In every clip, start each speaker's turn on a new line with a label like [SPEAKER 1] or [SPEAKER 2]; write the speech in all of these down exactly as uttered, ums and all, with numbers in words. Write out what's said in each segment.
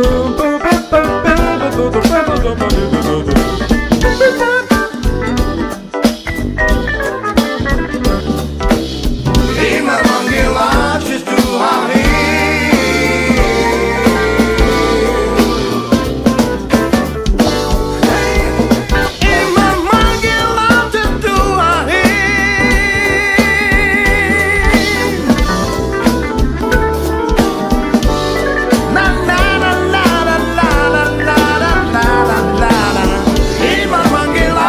[SPEAKER 1] Hey, my monkey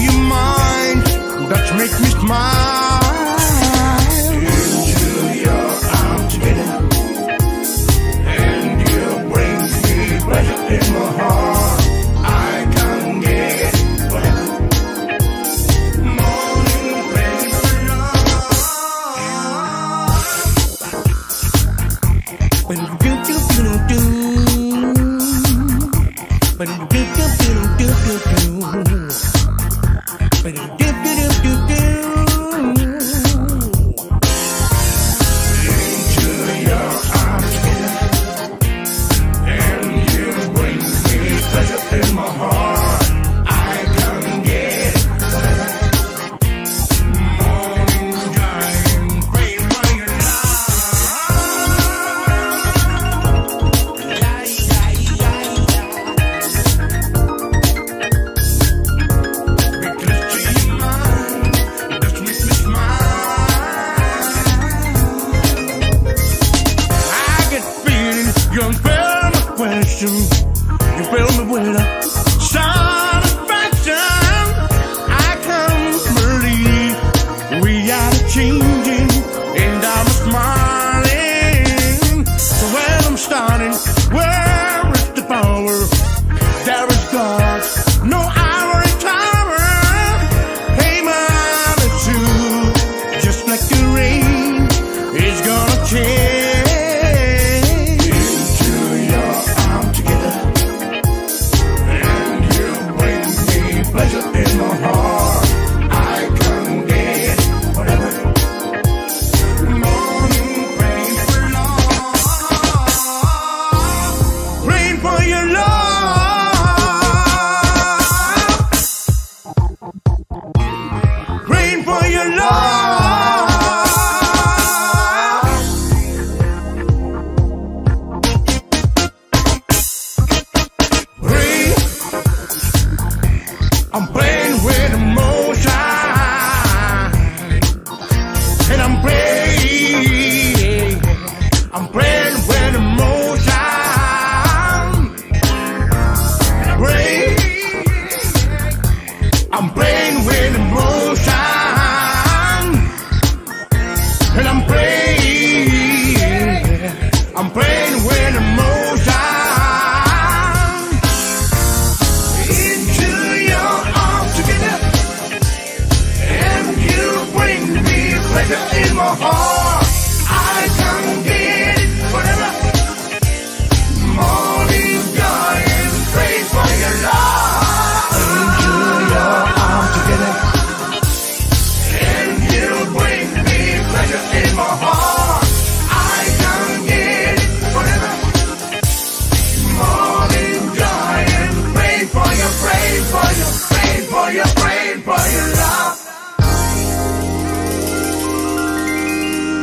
[SPEAKER 1] your mind that makes me smile. Into your arms together, and you bring me pleasure in my heart. I can get whatever. Morning rain for love. When you do do do do, when you do do do do do do, when you do do do do do. Into your arms together, and you bring me pleasure in my heart. I can get whatever. Morning time, pray for your you fill me with a satisfaction. I can't believe we are changing, and I'm smiling. So when I'm starting, where is the power? There is God, no ivory tower. Hey, my attitude, just like the rain, is gonna change. In my heart, I can get whatever. Morning rain for love, rain for your love, rain for your love. Rain, I'm playing with emotion, and I'm praying, I'm praying with emotion. Pray, I'm praying with emotion, and I'm praying, I'm praying with emotion. In my heart, I can get whatever. Morning dying, pray for your love. Into your arms together, and you bring me pleasure in my heart. I can get whatever. Morning dying, pray for your, pray for your, pray for your, pray for your love.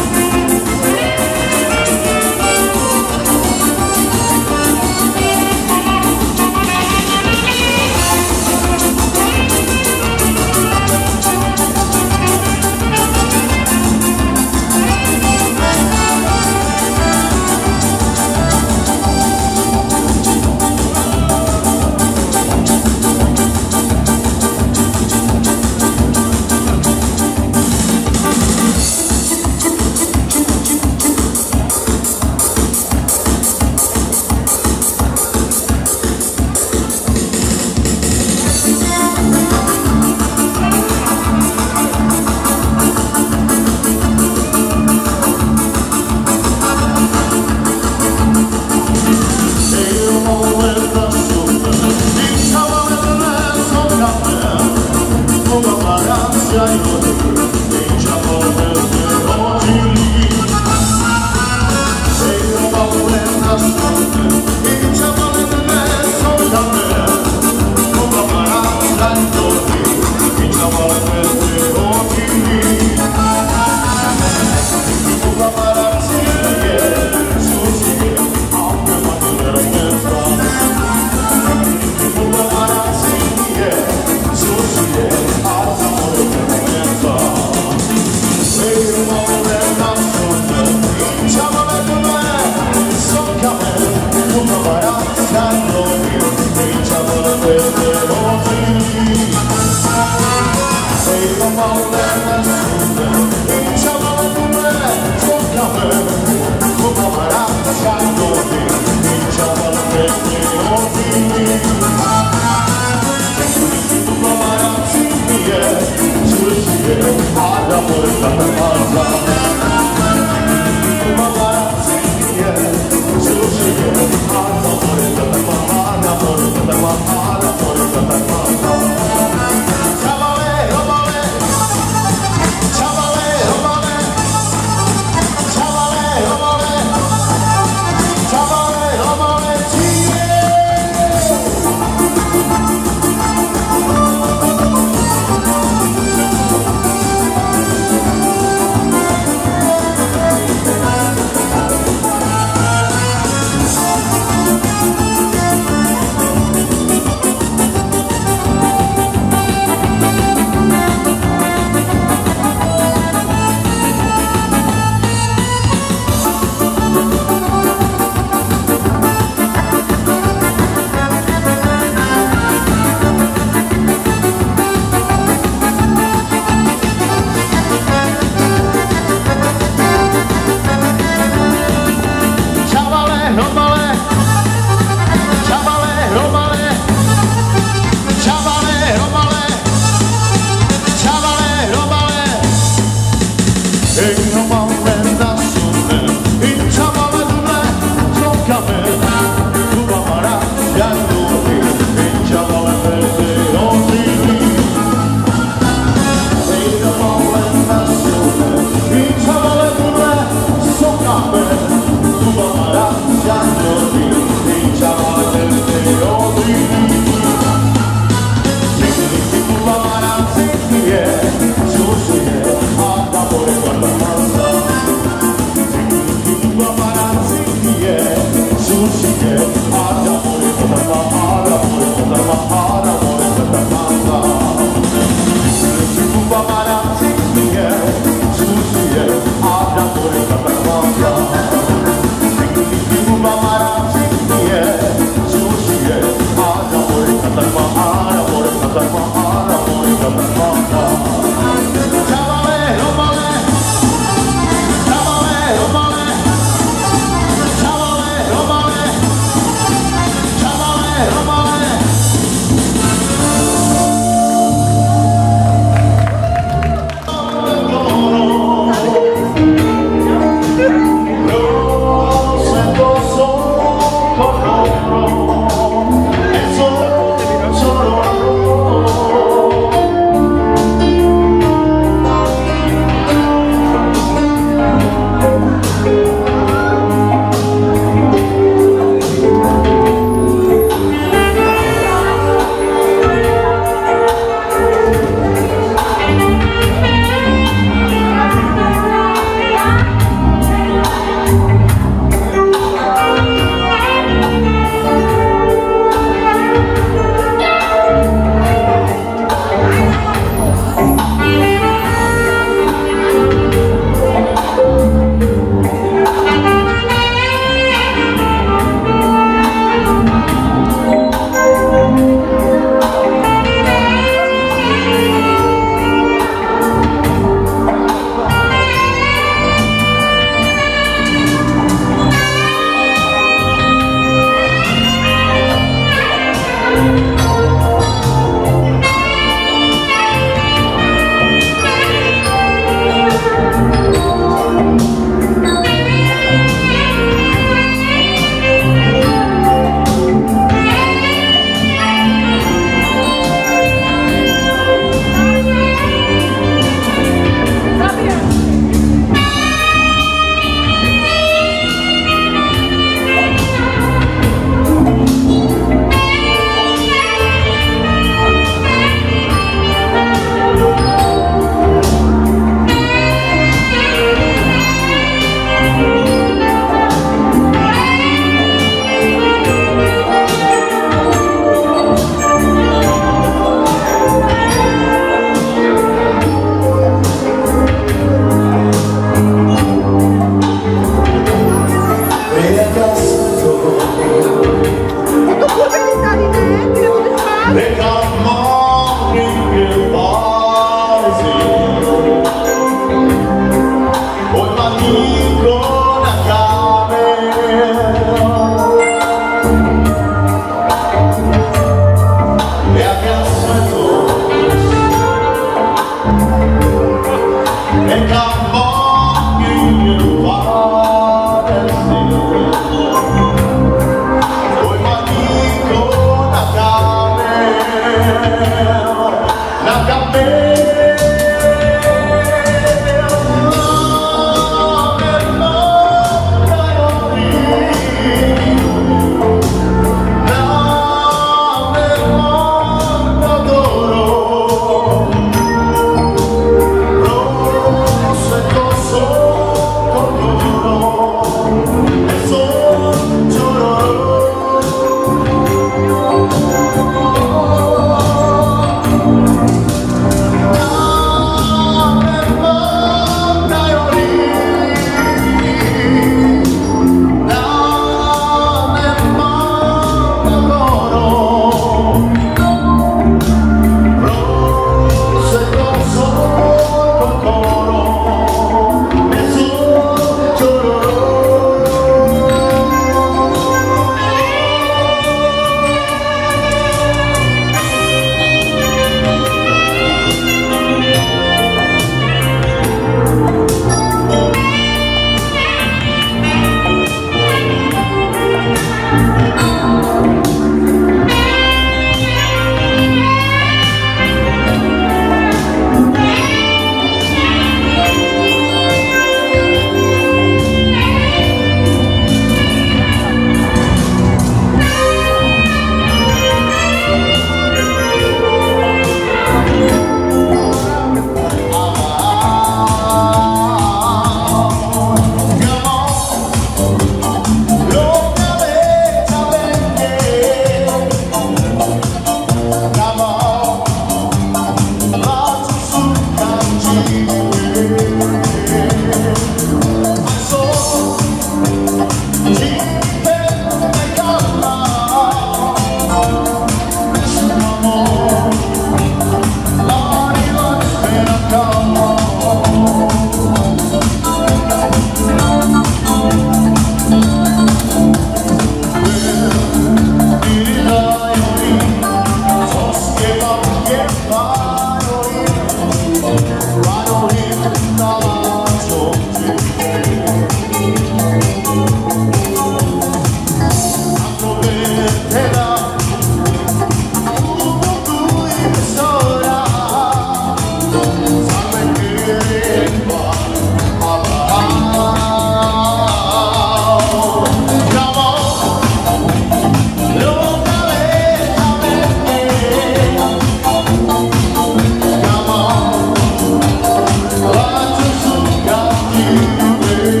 [SPEAKER 2] Away.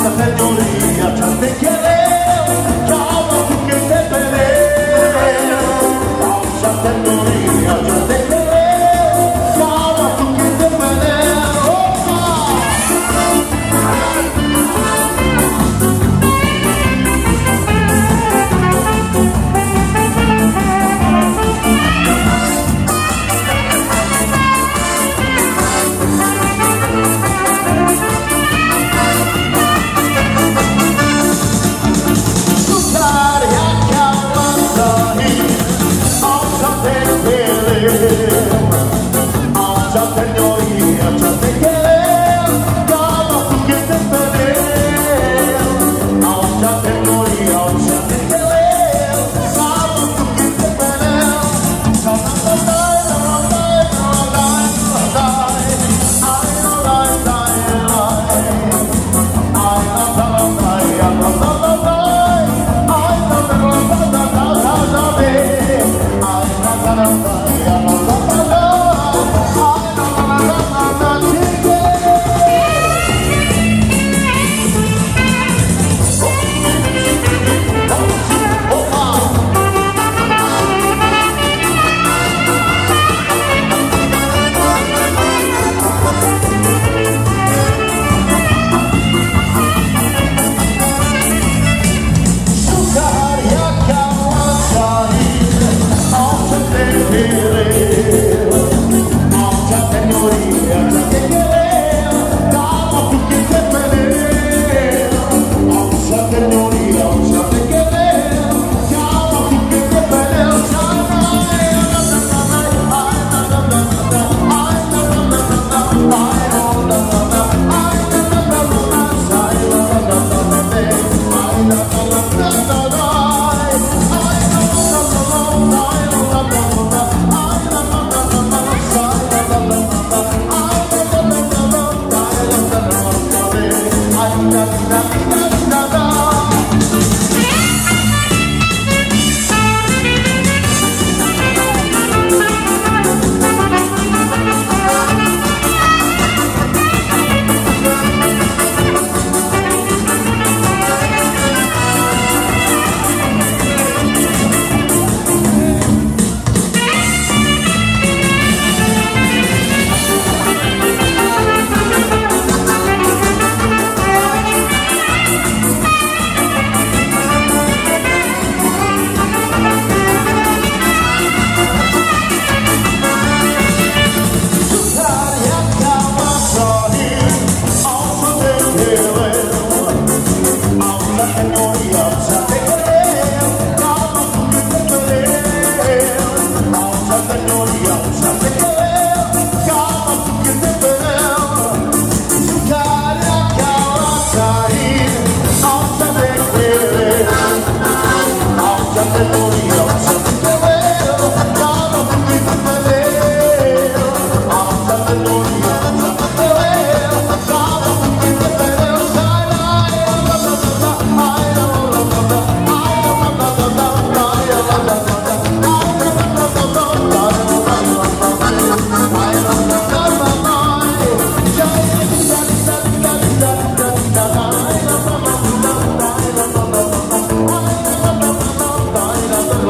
[SPEAKER 2] Bye.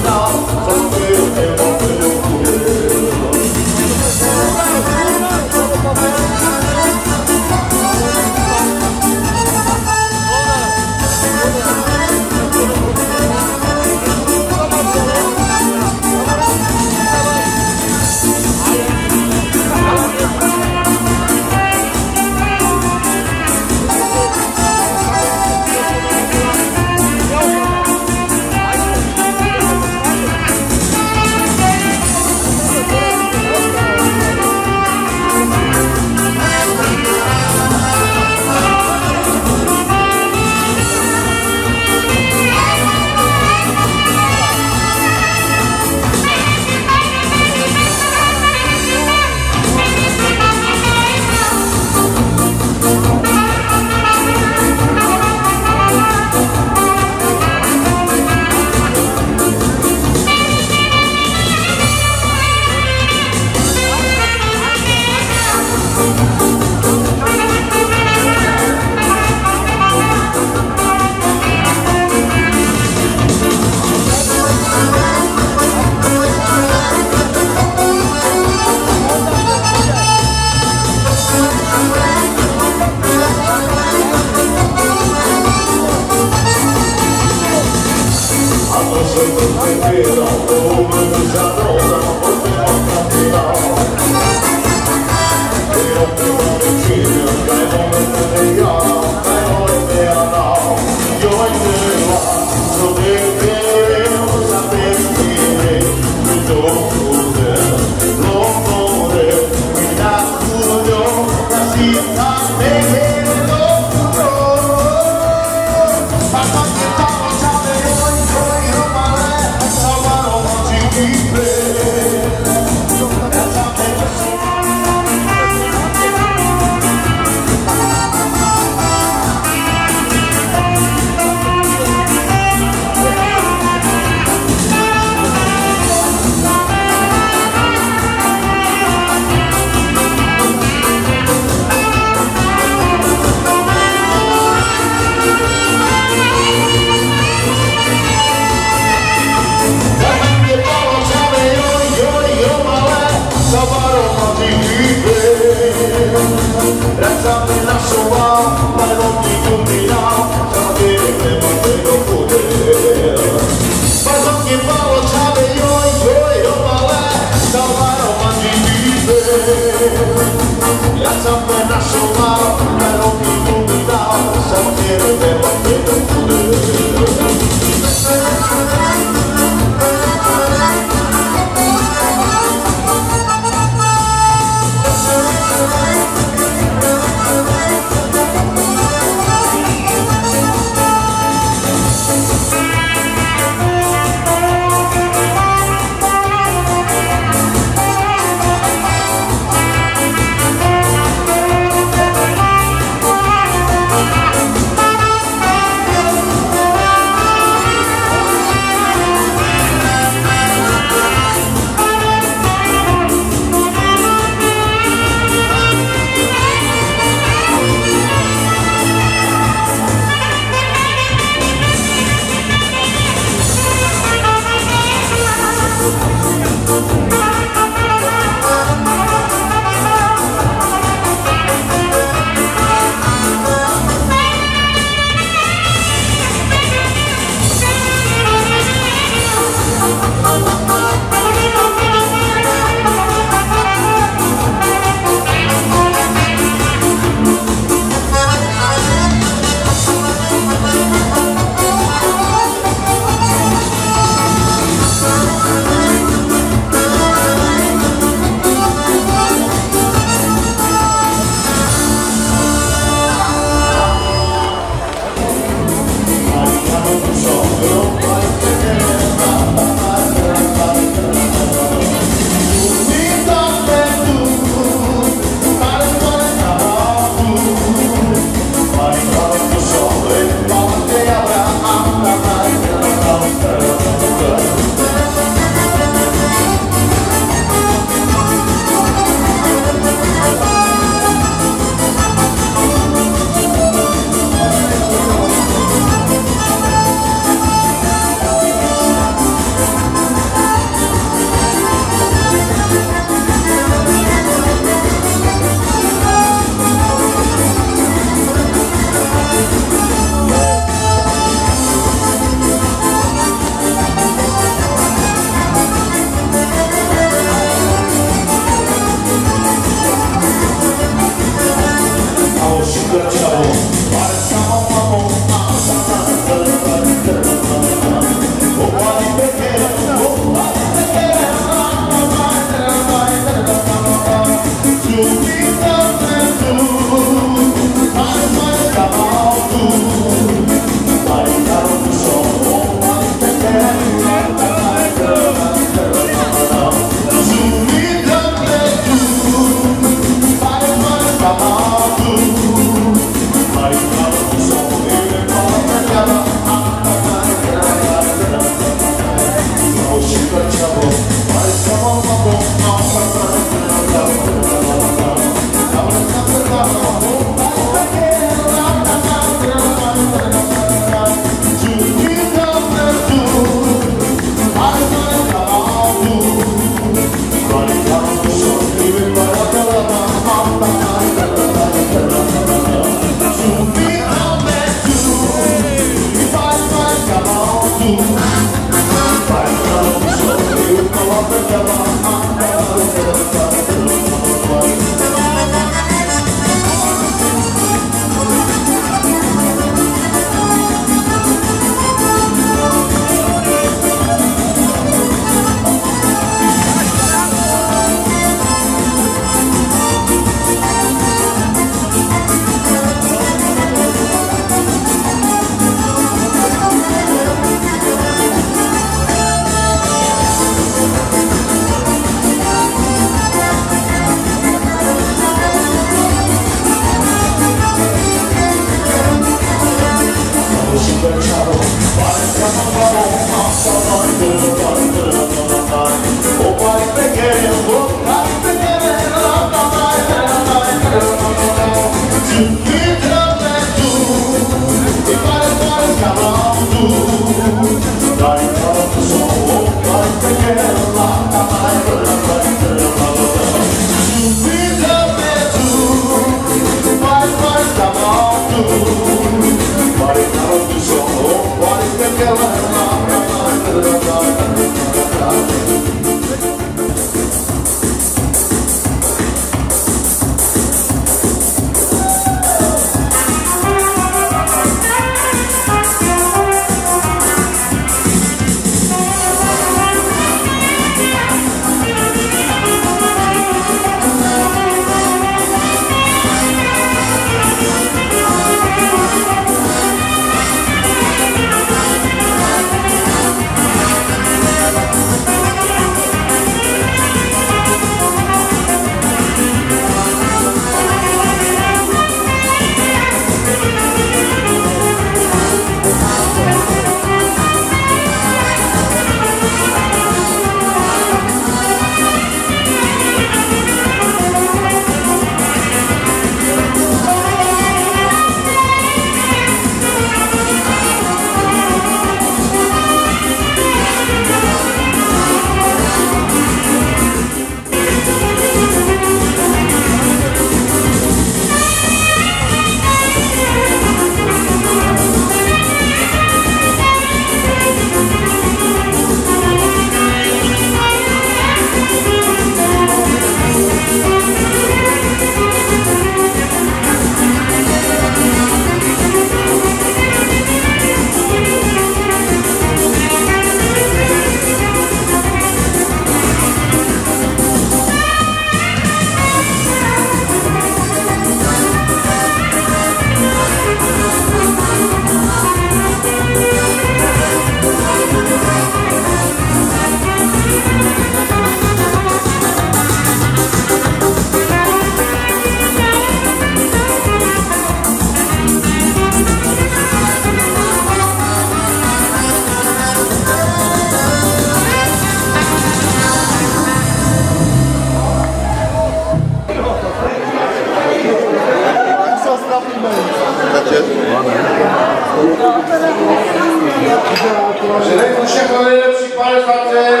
[SPEAKER 2] Řeknu všechno nejlepší padesáté,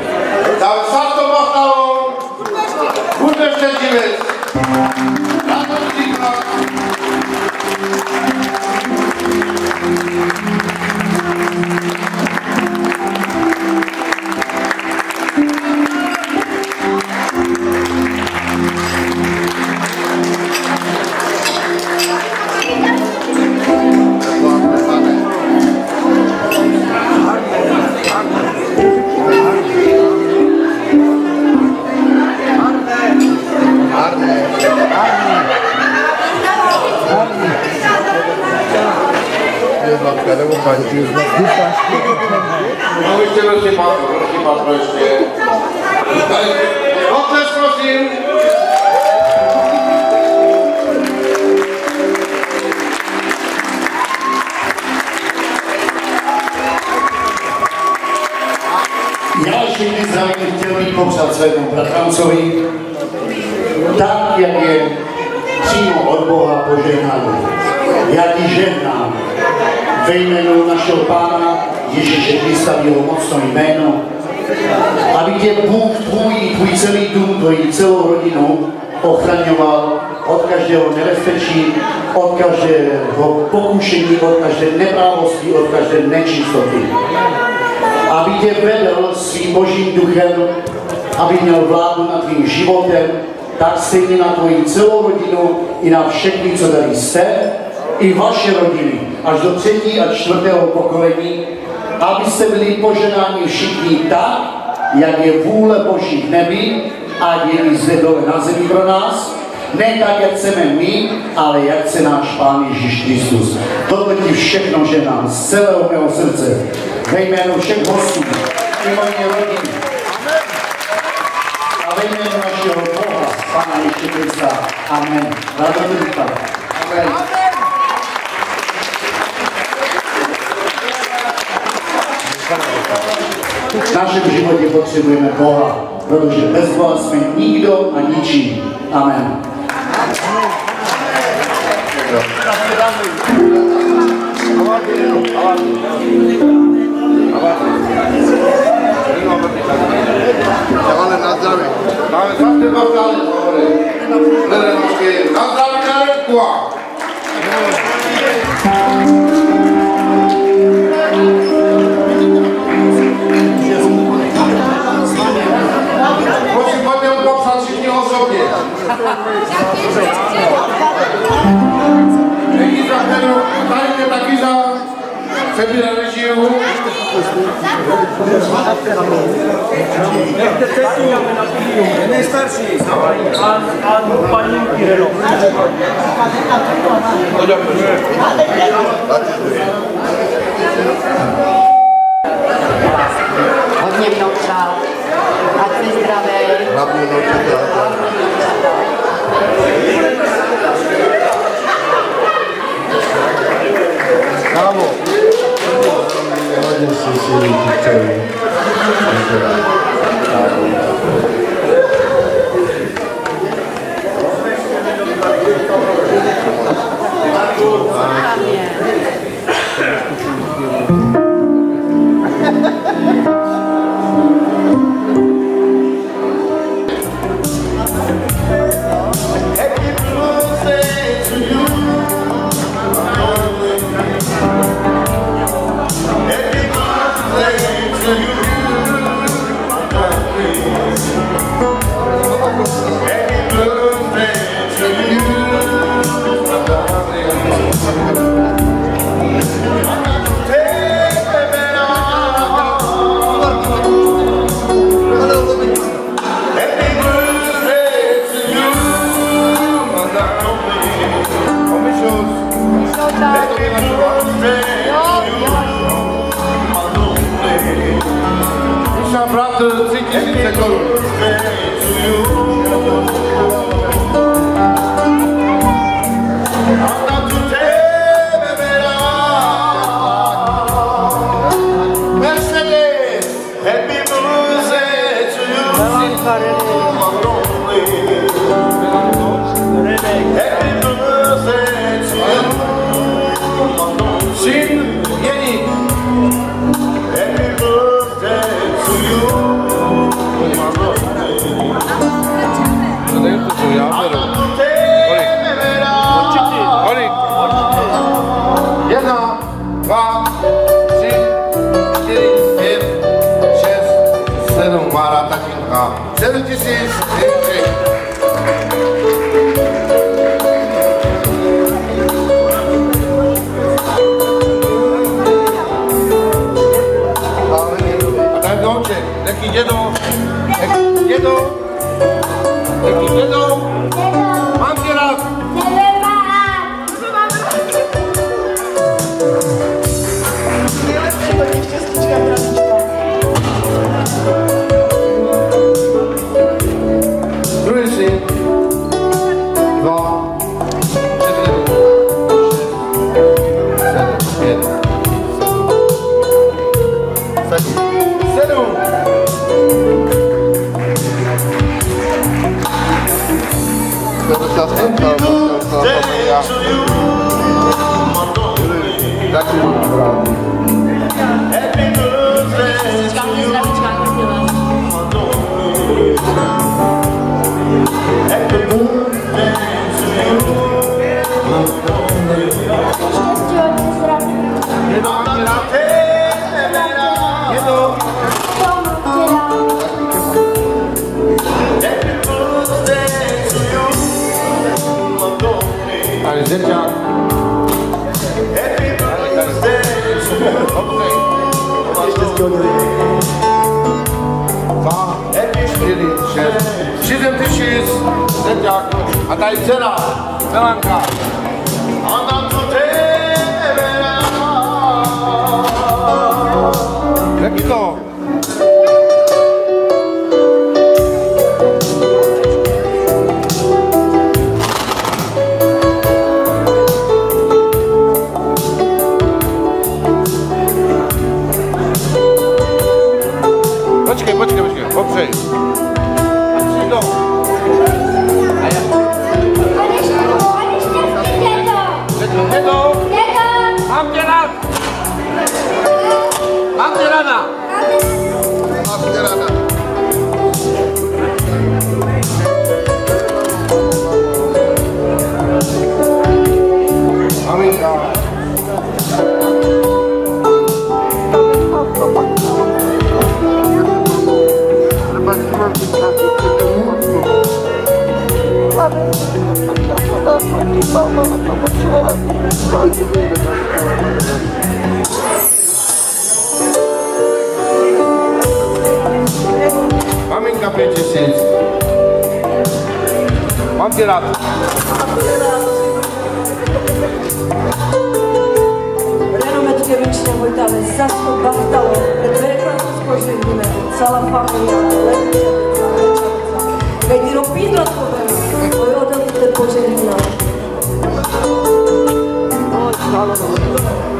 [SPEAKER 2] tam sa to machalo, budeš se divit. Na to říkám. No ještě prosím, prosím, Patro, ještě. Potles, prosím.
[SPEAKER 3] Já všechny zdravím chtěl bych popřát svému bratrancovi, tak, jak je přímo od Boha požehnaný. Já ti žehnám ve jménu našeho Pána Ježíše Krista, v jeho mocné jméno, aby tě Bůh tvůj, tvůj celý dům, tvoji celou rodinu ochraňoval od každého nebezpečí, od každého pokušení, od každé neprávosti, od každé nečistoty. Aby tě vedl svým božím duchem, aby měl vládu nad tvým životem, tak stejně na tvoji celou rodinu i na všechny, co tady jste, i vaše rodiny, až do třetí a čtvrtého pokolení, abyste byli poženáni všichni tak, jak je vůle Boží v nebi a je i zde dole na zemi pro nás. Ne tak, jak chceme my, ale jak chce náš Pán Ježíš Kristus. Tohle ti všechno ženám z celého mého srdce, ve jménu všech hostů, i moje rodiny. A ve jménu našeho Boha, Pána Ježíše Krista. Amen. Ráda Amen. Amen. V našem životě potřebujeme Boha, protože bez Boha jsme nikdo a ničím. Amen.
[SPEAKER 2] Ale na zdraví. Máme fakt dva vtále. Na zdraví na rybku.
[SPEAKER 3] Yeah.
[SPEAKER 4] Nejstarší. A paní Kireno.
[SPEAKER 5] Hodně vnoučat. Ať jsi zdravý.
[SPEAKER 2] Hlavně vnoučata. Kámo. Hodně si si líčí. A tady dcera, Milanka. Jak to? Počkej, počkej, počkej, popřej. Přijdou. Mám tě rád! Mám tě ráda! Mám tě ráda! Maminka! Dneska pět tisíc. Mám tě rád.
[SPEAKER 6] Mečkevične Vojtale, Sasko Bachtalo, pred veľkou spoživíme, celá familia, Leviča, keď ti robí to povedal, tvoj odel te požehnal. Oj, chvála Bohu.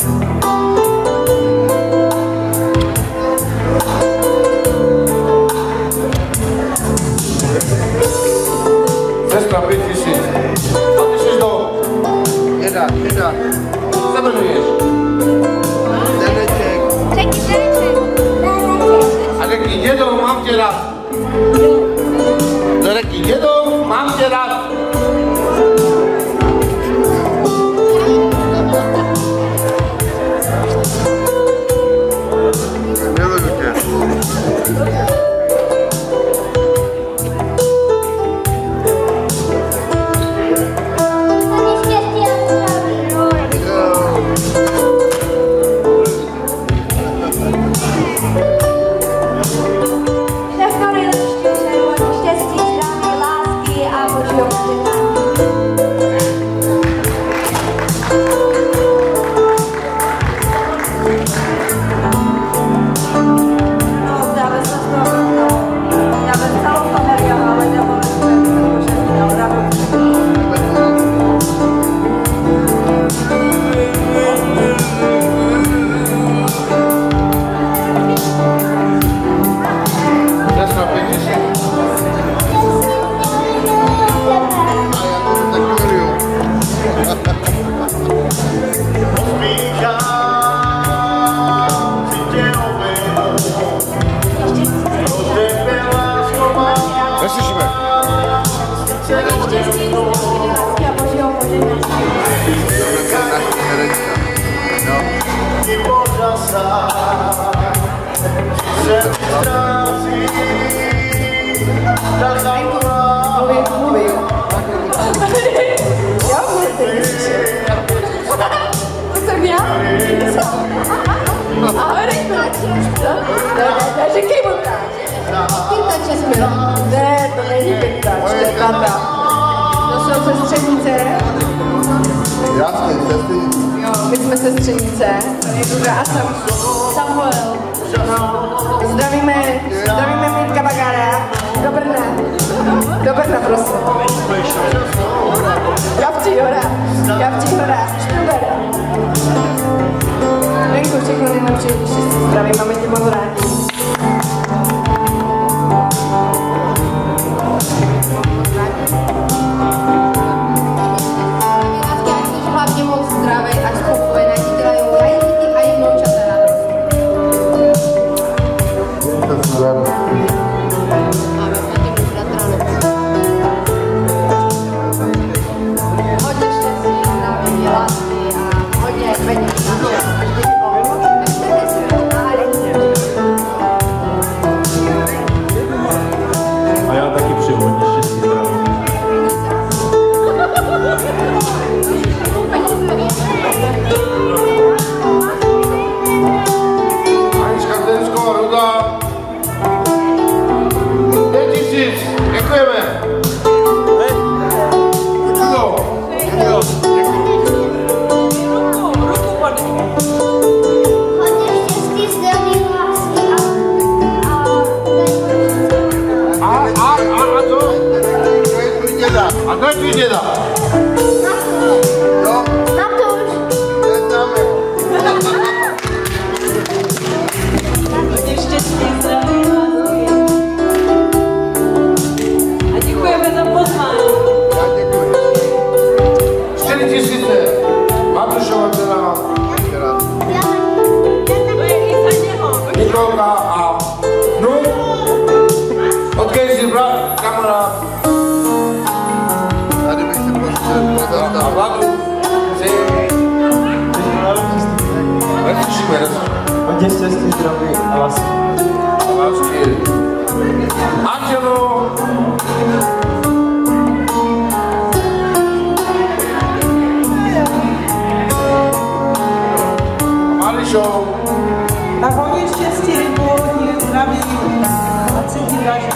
[SPEAKER 2] Sestra, pět tisíc. A ty jsi do...
[SPEAKER 3] Jeda, jeda.
[SPEAKER 2] Co se jmenuješ?
[SPEAKER 3] Deneček.
[SPEAKER 7] Řekni, Deneček.
[SPEAKER 2] A řekni, dědo, mám tě rád. Řekni, dědo, mám tě rád.
[SPEAKER 3] Miluju tě.
[SPEAKER 2] Neslyšíme.
[SPEAKER 6] Říkej mu tak.
[SPEAKER 5] Pěktač jsme.
[SPEAKER 6] Ne, to není pěktač, to je tata. To jsou sestřenice.
[SPEAKER 3] Jasně, sestřenice.
[SPEAKER 6] Jo, my jsme sestřenice. Duda a Sam, Samuel. No, zdravíme, zdravíme Mirka Bagára. Do Brna. Do Brna, prosím. Gavčí hora. Gavčí hora. Štruber. Venku, všechno nejlepší, všichni zdraví, máme tě moc rádi.
[SPEAKER 5] Hlavně moc zdravé a spokojené, ti dělají a i děti a i vnoučata radost. A my jsme tím bratranu. Hodně štěstí, zdraví, lásky a hodně peněz na to.
[SPEAKER 4] A já taky přeju hodně štěstí, zdraví.
[SPEAKER 2] Anička Zdensková Ruda. Pět tisíc. Děkujeme. Rudo.
[SPEAKER 7] Hodně štěstí, zdraví, lásky a...
[SPEAKER 2] A, a, a, a to?
[SPEAKER 3] To je tvůj děda.
[SPEAKER 2] A to je tvůj děda.
[SPEAKER 3] Jo,
[SPEAKER 7] Matuš.
[SPEAKER 3] neznáme ho.
[SPEAKER 6] Hodně štěstí, zdraví, lásky. A děkujeme za pozvání.
[SPEAKER 3] Já děkuji.
[SPEAKER 2] Čtyři tisíce. Matušova dcera.
[SPEAKER 6] To je i za něho.
[SPEAKER 2] Nikolka a vnuk. Od Casey brat, kamarád.
[SPEAKER 3] Tady bych se postavil.
[SPEAKER 2] A Vladu. Si. Neslyšíme, neslyšíme.
[SPEAKER 4] Hodně štěstí, zdraví a lásky.
[SPEAKER 2] A lásky. Andělo. A Mališou.
[SPEAKER 8] Tak hodně štěstí, hodně zdraví.
[SPEAKER 6] cítím vážně.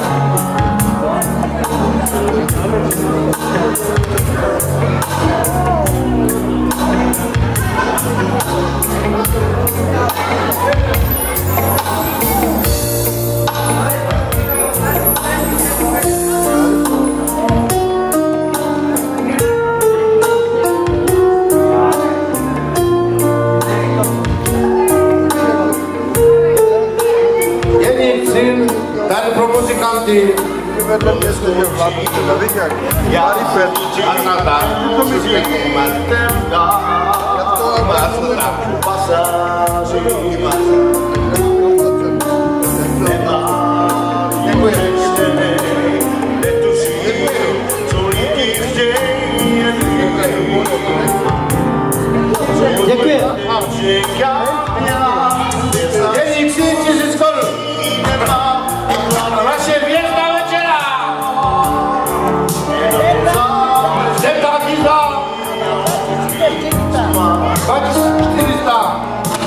[SPEAKER 2] Tady pro muzikanty.
[SPEAKER 8] Vedle město je hlavní, teda vidí jak Maripet,
[SPEAKER 2] Arnata.
[SPEAKER 8] to mi říkají. Já to mám pasáži.
[SPEAKER 6] Děkuji.
[SPEAKER 2] Dění, tři tisíc korun. Naše hvězda večera. Jdem taky za. čtyři sta.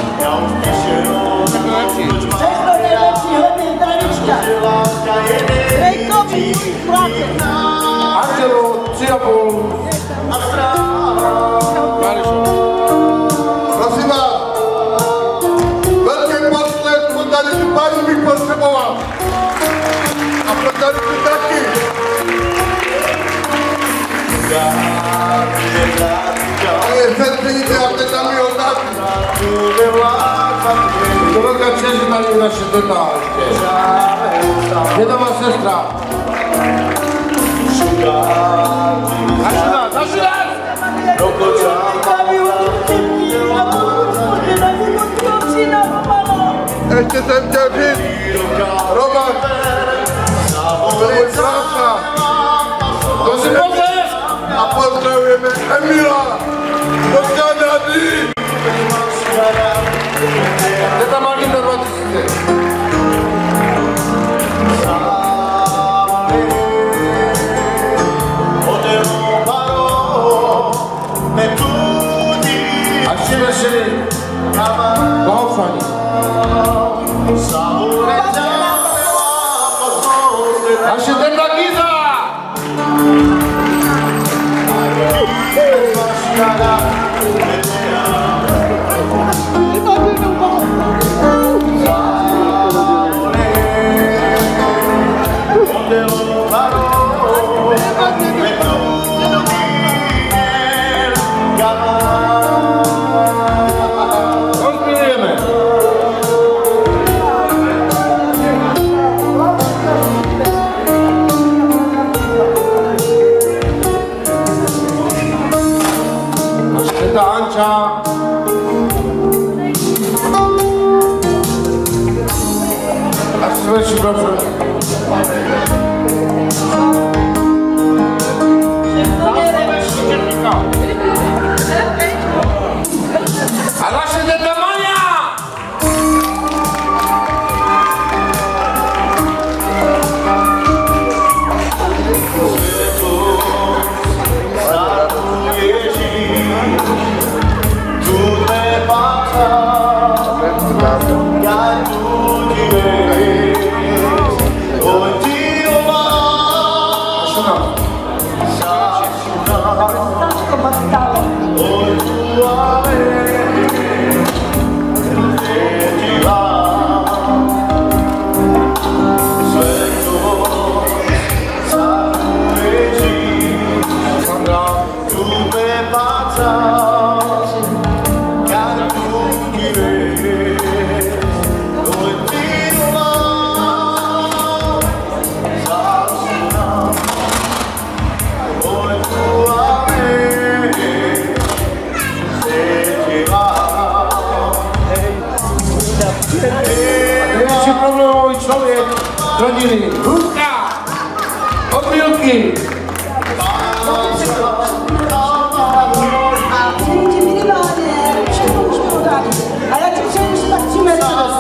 [SPEAKER 6] Všechno nejlepší, hodně zdravíčka. Rejkovi, chlápě.
[SPEAKER 2] Angelo, tři a půl.
[SPEAKER 8] Prosím vás, velký poslet, po tady tu paní bych potřeboval. A pro tady tu taky. Ale před peníze, a teď tam mi otáky.
[SPEAKER 2] To velká čest, že tady naše teta ještě. Je to má sestra. Zašudat, zašudat!
[SPEAKER 8] Ještě jsem chtěl říct, Roman, to je můj brácha.
[SPEAKER 2] To si pozdrav!
[SPEAKER 8] A pozdravujeme Emila do Kanady.
[SPEAKER 2] Teta Martina dva tisíce. A jsme šli blahopřání. Naše teta Giza! Teta Anča. A slyší dobře. A naše teta Maňa. Největší problémový člověk rodiny. Hudka! Odbílky!
[SPEAKER 6] A přijím ti minimálně, všechno už bylo dát. A já ti přeju, že tak tři Mercedes.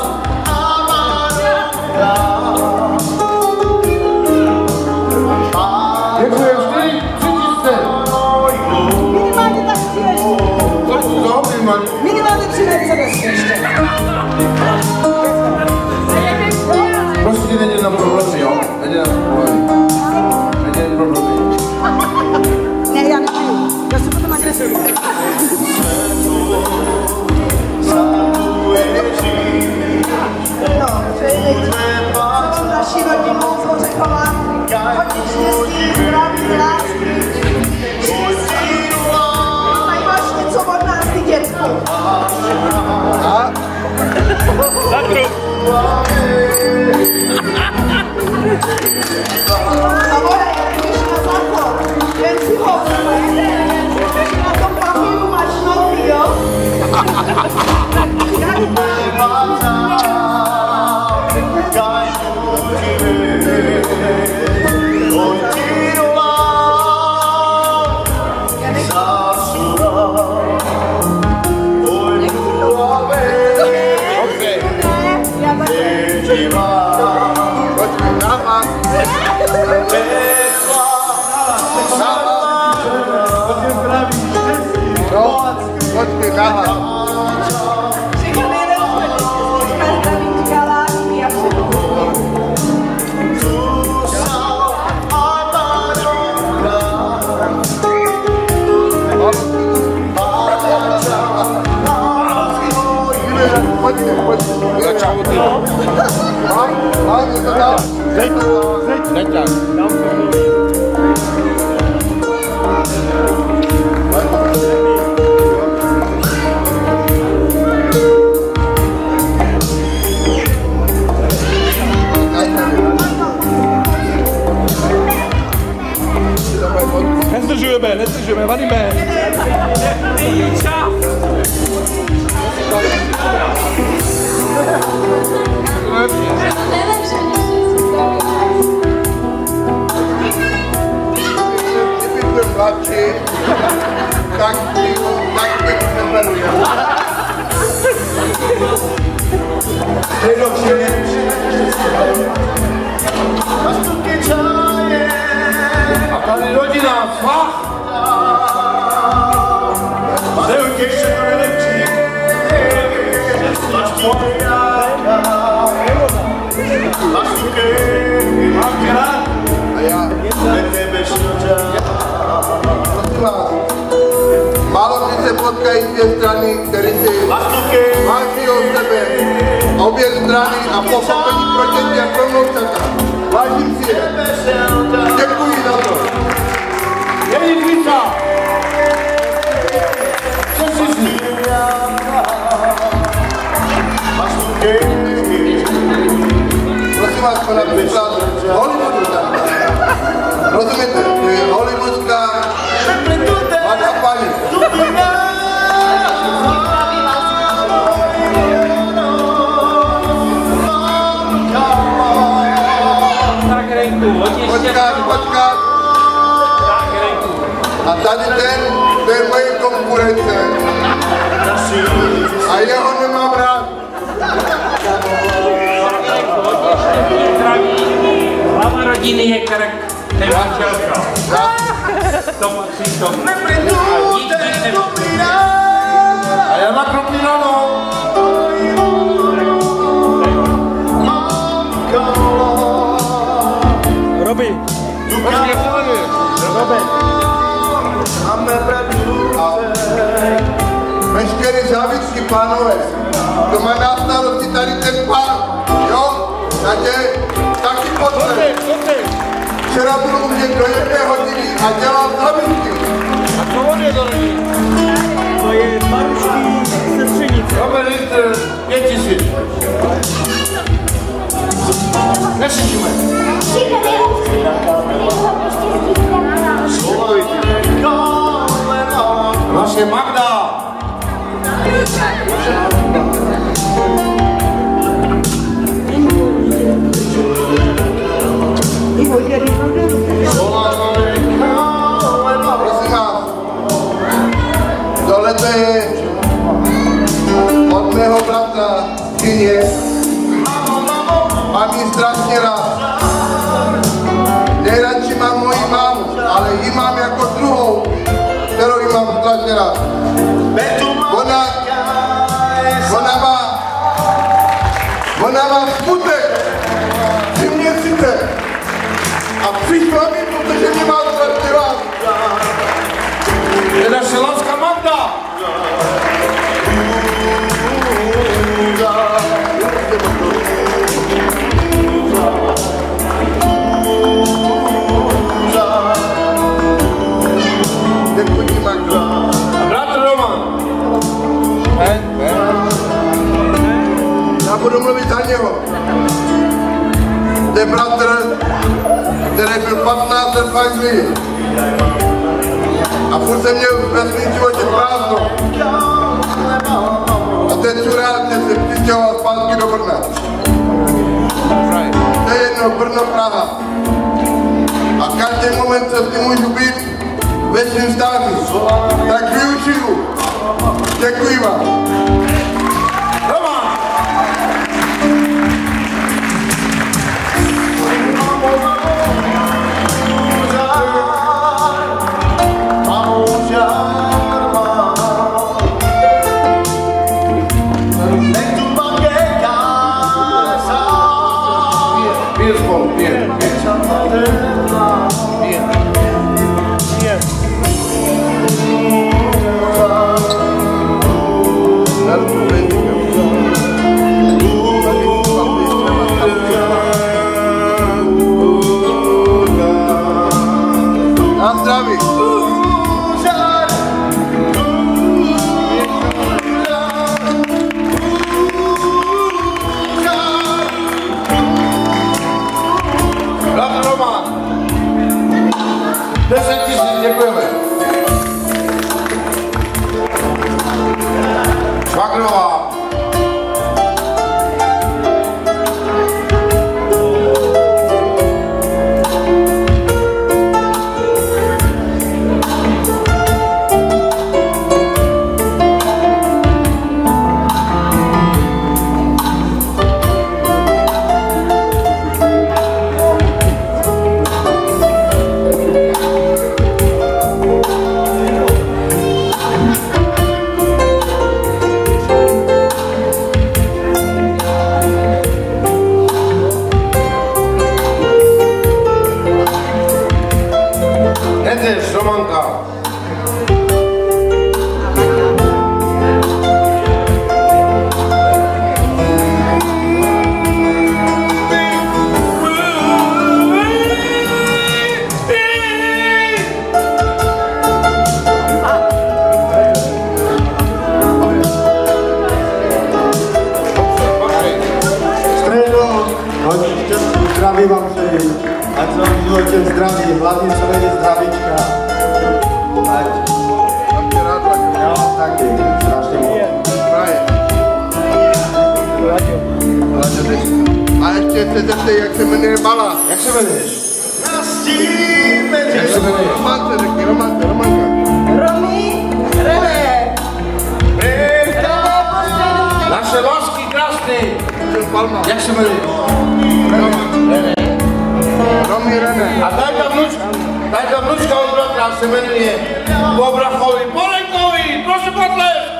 [SPEAKER 2] Děkuji, čtyři, tři tisíce.
[SPEAKER 6] Minimálně tak tři ještě.
[SPEAKER 2] Co? Minimálně.
[SPEAKER 6] Minimálně tři Mercedes ještě.
[SPEAKER 2] Prostě není na problémy, jo? Nedělám problémy. Nedělám problémy.
[SPEAKER 6] Ne, já nepiju. Já se potom agresuju. No, přeji celou naší rodinu z Hořechova. Hodně štěstí, zdraví, lásky, štěstí. Mají máš něco od nás, ty děcku.
[SPEAKER 4] Zatru.
[SPEAKER 6] Zavolej, když na záchod. Vem si ho. Na tom papíru máš nový, jo?
[SPEAKER 8] Počkej, nahlas.
[SPEAKER 6] Všechno nejlepší, říká zdraví, říká lásky a všechno.
[SPEAKER 8] Počkej, počkej. Začal od toho. Mám, mám, je to tam. Zeď, zeď. Zeď tak.
[SPEAKER 4] Nezdržujeme, nezdržujeme, vadíme.
[SPEAKER 8] Kdyby byl mladší, tak bych neberu.
[SPEAKER 2] A tady rodina, fach! Zevky, všechno nejlepší! Mám tě rád!
[SPEAKER 8] A já. Prosím vás, málo kdy se potkají dvě strany, které si váží od sebe. Obě strany a pochopení pro děti a pro vnoučata. Vážím si je. Děkuji za to.
[SPEAKER 2] Její víca! Co si s ní?
[SPEAKER 8] Prosím vás, pana příklad Hollywoodu tam. Rozumíte? To je hollywoodská mladá paní.
[SPEAKER 4] Tak, Renku, hodně
[SPEAKER 8] Počkat, počkat. A tady ten, to je moje konkurence. A jeho nemám rád.
[SPEAKER 4] Hlava rodiny je Karek, nemanželka. To patří tomu.
[SPEAKER 2] A já na Kroplínanou.
[SPEAKER 4] Robi.
[SPEAKER 2] Počkej, Robi.
[SPEAKER 4] Robi.
[SPEAKER 8] A veškeré závisky, pánové, to má na starosti tady ten pán, jo? Takže taky potřebuje. Včera byl u mě do jedné hodiny a dělal závisky.
[SPEAKER 2] A co on je do rodiny?
[SPEAKER 4] To je Marušký sestřenice.
[SPEAKER 2] Robert litr, pět tisíc. Neslyšíme. Naše Magda.
[SPEAKER 8] Prosím vás, tohle to je od mého bratra Kyně. Mám ji strašně rád. Nejradši mám moji mámu, ale ji mám jako druhou, kterou ji mám strašně rád. Ona, ona má, ona má skutek. Ty mě si patnáct let v Anglii. A furt jsem měl ve svém životě prázdno. A teď čurát se přistěhoval zpátky do Brna. To je jedno, Brno, Praha. A každý moment se s tím můžu být ve svým stáří. Tak využiju. Děkuji vám.
[SPEAKER 2] deset tisíc, děkujeme. Švagrová. Nedřeš, Romanka.
[SPEAKER 9] Zdraví vám přeji, ať se vám v životě zdraví, hlavně co nejde zdravíčka. Ať.
[SPEAKER 8] Mám tě rád, Laďo.
[SPEAKER 9] Já vás taky, strašně moc.
[SPEAKER 8] Právě. Laďo, teď. A ještě se zeptej, jak se jmenuje Mala.
[SPEAKER 2] Jak se jmenuješ?
[SPEAKER 8] Jak se jmenuje? Romance, řekni, Romance, Romanka.
[SPEAKER 6] Romy, René.
[SPEAKER 2] Naše lásky krásný.
[SPEAKER 8] Palma.
[SPEAKER 2] Jak se jmenuje?
[SPEAKER 8] René. Romy, René.
[SPEAKER 2] A tady ta vnučka, tady ta vnučka od bratra se jmenuje Bobrachovi Polenkovi. Prosím potlesk.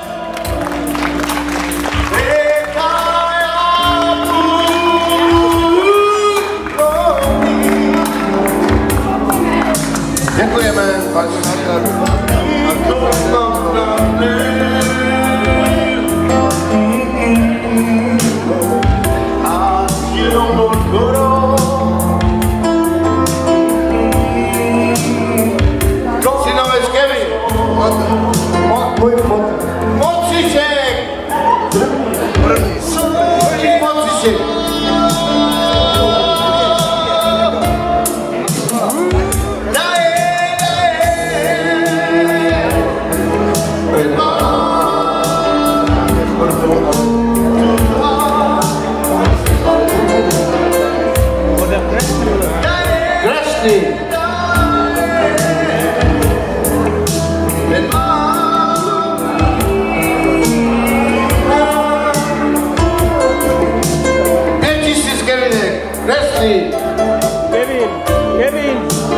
[SPEAKER 2] Děkujeme, paní Natália. Synovec Kevin.
[SPEAKER 9] Můj fotr.
[SPEAKER 2] Mocíček. Mocíček. Kresný. Pět tisíc Kevinek. Kresný.
[SPEAKER 4] Kevin, Kevin.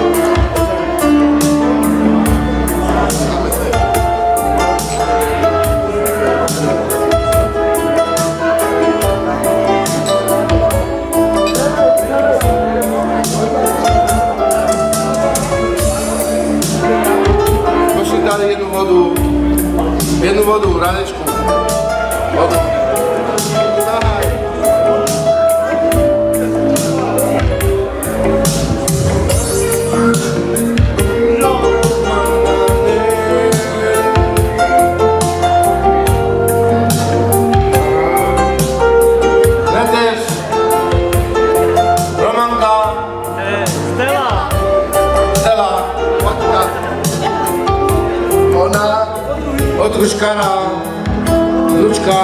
[SPEAKER 2] Dali jednu vodu, jednu vodu, Radečku. Vodu.
[SPEAKER 4] Stella.
[SPEAKER 2] Petruškana, Lučka,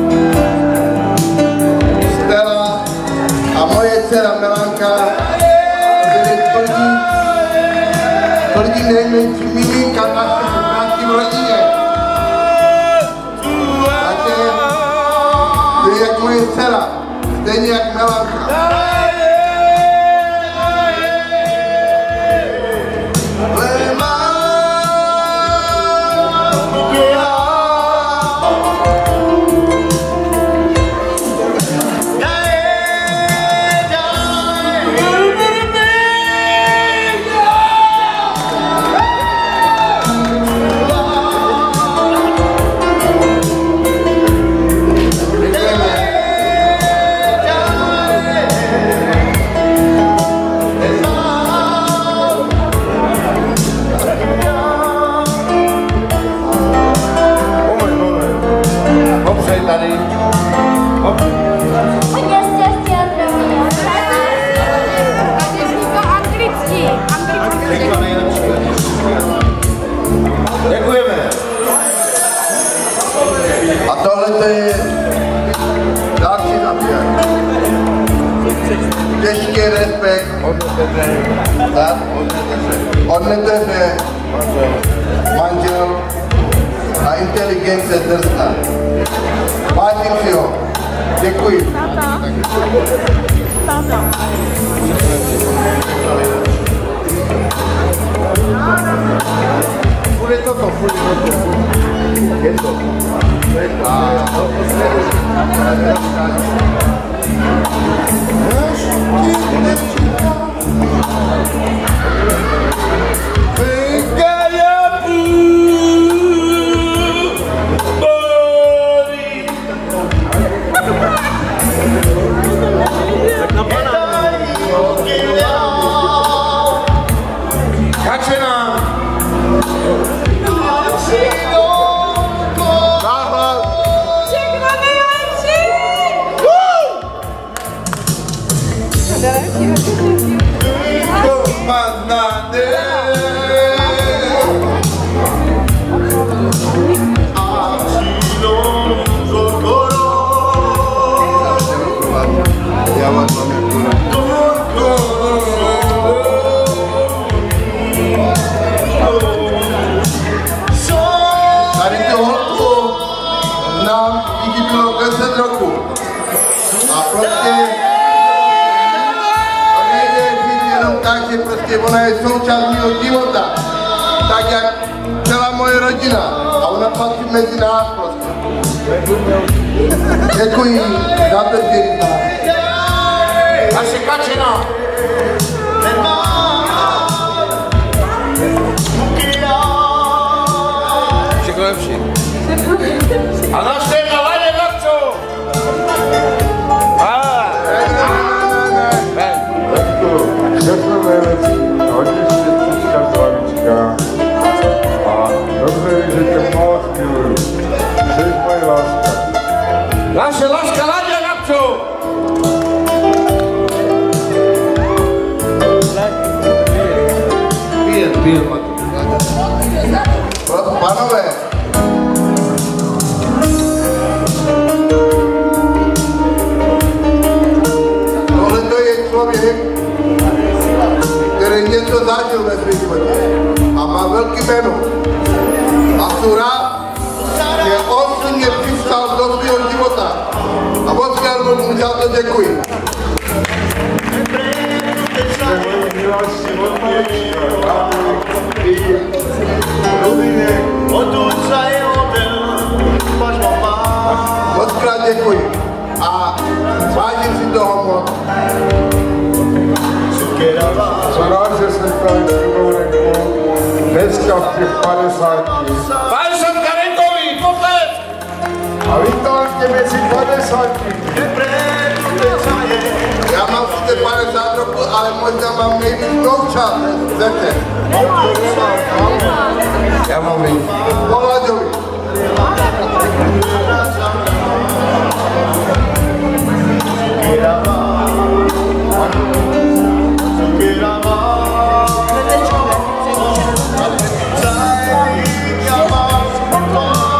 [SPEAKER 8] Stella a moje dcera Milanka byli tvrdí, tvrdí nejmenší miminka naší v rodině. Takže to je jak moje dcera, stejně jak Milanka.
[SPEAKER 2] Děkujeme.
[SPEAKER 8] A tohle to je další napět. Těžký respekt od neteře, od neteře, manžel a inteligence drsná. Vážím si ho. Děkuji.
[SPEAKER 6] Táta.
[SPEAKER 8] Bude toto, bude toto. Je to. Je to. A
[SPEAKER 2] Kačena.
[SPEAKER 8] Já vás mám tady tu holku nám díky bylo deset roku. A prostě to nejde říct jenom tak, že prostě ona je součást mého života. Tak jak celá moje rodina. A ona patří mezi nás prostě. Děkuji za bezdělitá.
[SPEAKER 2] Naše Kačena. Všechno lepší. A naše Laně Gabčo.
[SPEAKER 10] Všechno nejlepší, hodně štěstíčka z Lavička a dobře víš, že tě moc miluju. Jsi moje láska.
[SPEAKER 2] Naše láska Laně Gabčo. Pije, pije,
[SPEAKER 8] Pánové, tohle to je člověk, který něco zažil ve svém životě a má velký jméno. A jsem rád, že on si mě přistal do svého života. A moc krát mu za to děkuji. Moc krát děkuji a vážím si toho moc.
[SPEAKER 10] Jsem rád, že jsem tady s tebou řekl, dneska v těch padesáti.
[SPEAKER 2] Padesátka Renkový, potlesk!
[SPEAKER 10] A vítám tě mezi padesáti.
[SPEAKER 8] Já mám sice padesát roku, ale možná mám nejvíc vnoučat ze všech. Já mám víc. Povlaďovi.
[SPEAKER 6] Thank you.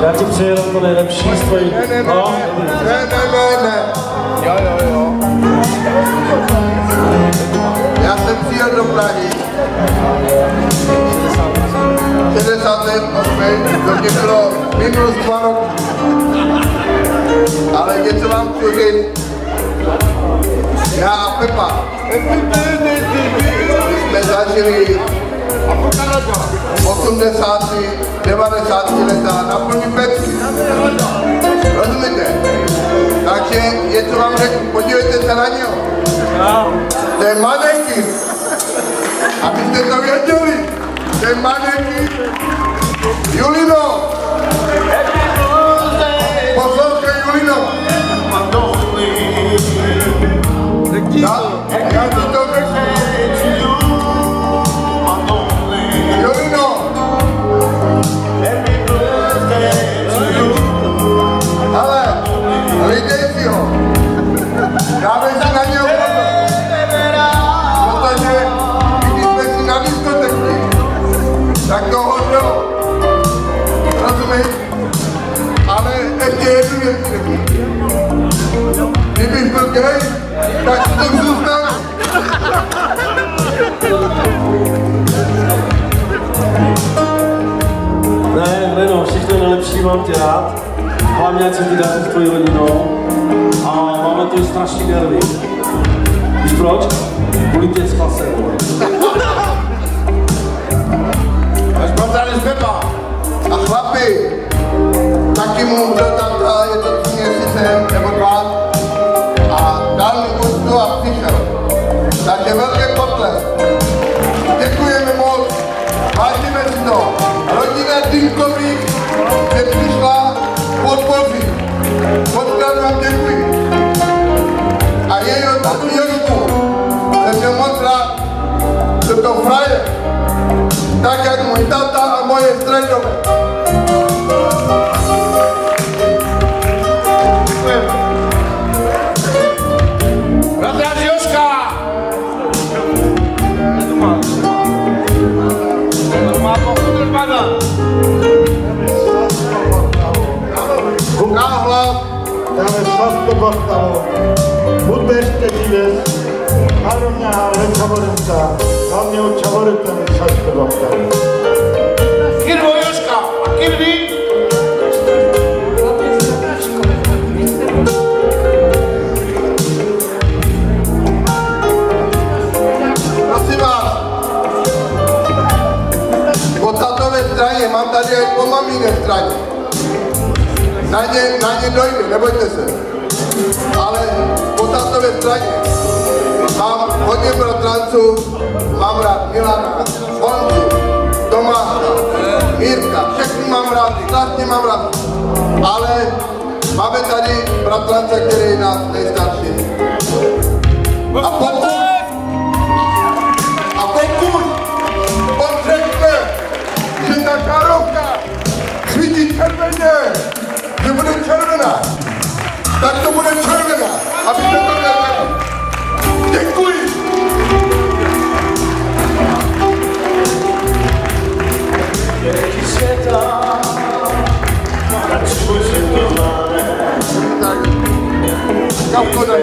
[SPEAKER 9] Já ti přeji jenom to nejlepší z tvojí...
[SPEAKER 8] Ne, ne, ne,
[SPEAKER 9] no,
[SPEAKER 8] ne, ne, ne, ne. Jo, jo, jo. Já jsem přijel do Prahy. šedesát osm, to mě bylo minus dva roky. Ale něco vám chci říct. Já a Pepa. My jsme zažili osmdesátá, devadesátá leta na plný pecky. Rozumíte? Takže něco vám řeknu, podívejte se na něho. To je manekin. Abyste to věděli. To je manekin. Julino. Poslouchej, Julino. Já, já ti to řeknu. Julino. Ale, lidej si ho. Dávej si na něho pozor. Protože když jsme si na diskoteky, tak to hodilo. Rozumíš? Ale ještě jednu věc řeknu. Kdybych byl gay, tak to tak zůstanu.
[SPEAKER 9] ne, Leno, všechno nejlepší, mám tě rád. Hlavně, ať se ti daří s tvojí rodinou. A máme to strašný nervy. Víš proč? Kvůli tě spasenou.
[SPEAKER 8] Až pozdravím z Pepa. A chlapi, taky mu umřel táta, je to tři měsíce nebo dva. A dal mi pustu a přišel. Takže velký potlesk. Děkujeme moc, vážíme si to. Rodina Dýmkových se přišla podpořit. Moc krát vám děkuji. A jejího taky Jožku jsem měl moc rád. Jsem to frajer. Tak jak můj tata a moje strejdové. Děkujeme.
[SPEAKER 2] Bratráci Jožka!
[SPEAKER 8] Náhlad,
[SPEAKER 9] dáme Slavko Bachtalo, Budbeřte díves, Harovňa Hálek Čavorenca, hlavně od Čavorenca Slavko Bachtalo.
[SPEAKER 2] Kirvo Jožka a Kirvi!
[SPEAKER 8] Prosím vás, po tatové straně, mám tady i po mamíné straně. Na ně, na ně dojde, nebojte se. Ale po tatové straně mám hodně bratranců, mám rád Milana, Honzu, Tomáša, Mírka, všechny mám rád, strašně mám rád. Ale máme tady bratrance, který je nás nejstarší. A pokud, a pokud on řekne, že ta žárovka svítí červeně, že bude červená, tak to bude červená, abyste to nevěděli. Děkuji. Kapko daj.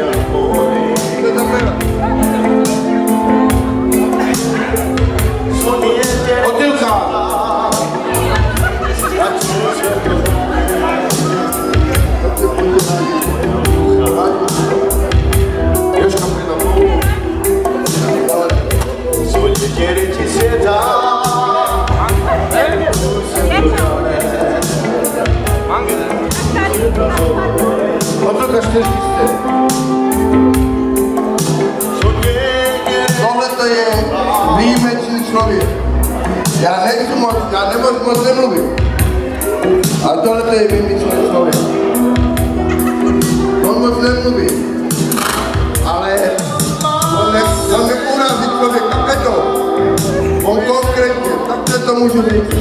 [SPEAKER 2] Otylka!
[SPEAKER 8] Jožka pojď.
[SPEAKER 11] Słońce dzieli ci świata.
[SPEAKER 8] Otylka čtyři čtyři. Tohle to je výjimečný člověk. Já nechci moc, já nemoc moc nemluvím. Ale tohle to je výjimečný člověk. On moc nemluví. Ale on, ne, on neurazí člověka, takhle to. On konkrétně, takhle to můžu říct.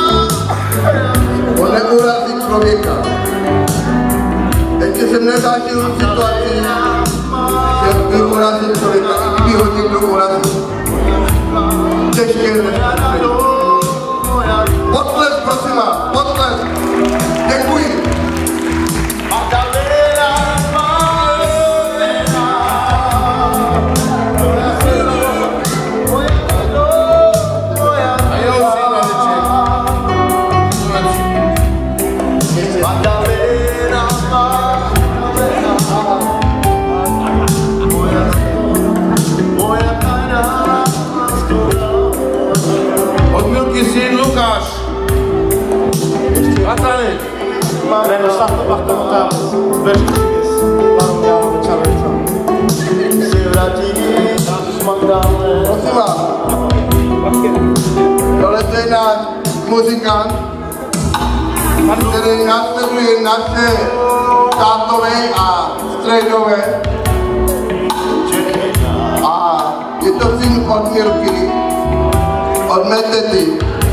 [SPEAKER 8] On neurazí člověka. Ještě jsem nezažil situaci, že by urazil člověka, i kdyby ho někdo urazil. Těžké než potlesk, prosím vás, potlesk.
[SPEAKER 2] Patrany!
[SPEAKER 12] Reno Santo Bartolo tam dveřky s Marou děláme čarovica. Si vrátí z Magdále.
[SPEAKER 8] Prosím vás. Tohle je náš muzikant, který následuje naše tátové a strejdové. A je to syn od Milky, od Metety.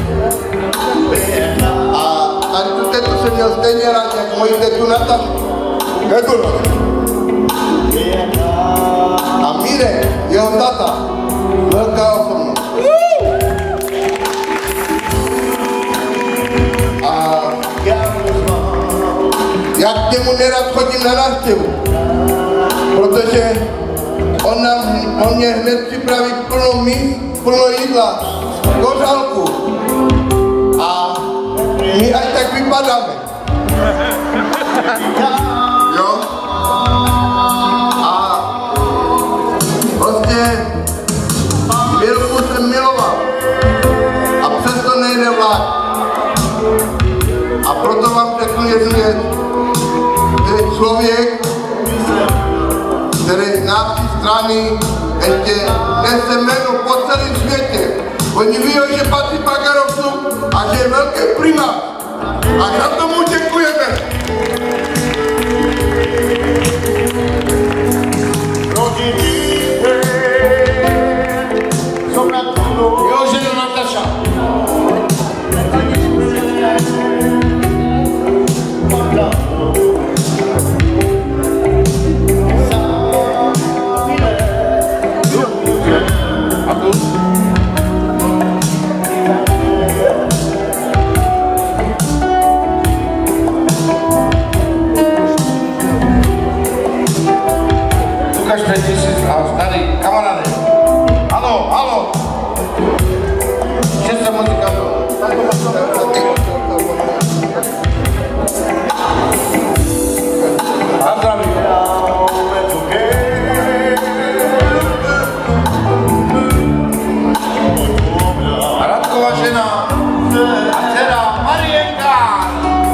[SPEAKER 8] A tady tu tetu jsem měl stejně rád, jak moji tetu Natašu. Nebudu. A Mirek, jeho tata, velká osobnost. A já k němu nerad chodím na návštěvu, protože on, nám, on mě hned připraví plno míst, plno jídla, kořálku. A my až tak vypadáme. Jo? A prostě Milku jsem miloval. A přesto nejde vlád. A proto vám řeknu jednu věc. To je člověk, který z naší strany ještě nese jméno po celém světě. Oni ví, že patří Bagarovcům a že je velký primář. A za tomu děkujeme.
[SPEAKER 2] Jo, ženo Nataša. Ukažme tisíc a tady, kamaráde. Halo, halo. Šest muzikantů. A zdravím. A Radkova žena a dcera Marienka.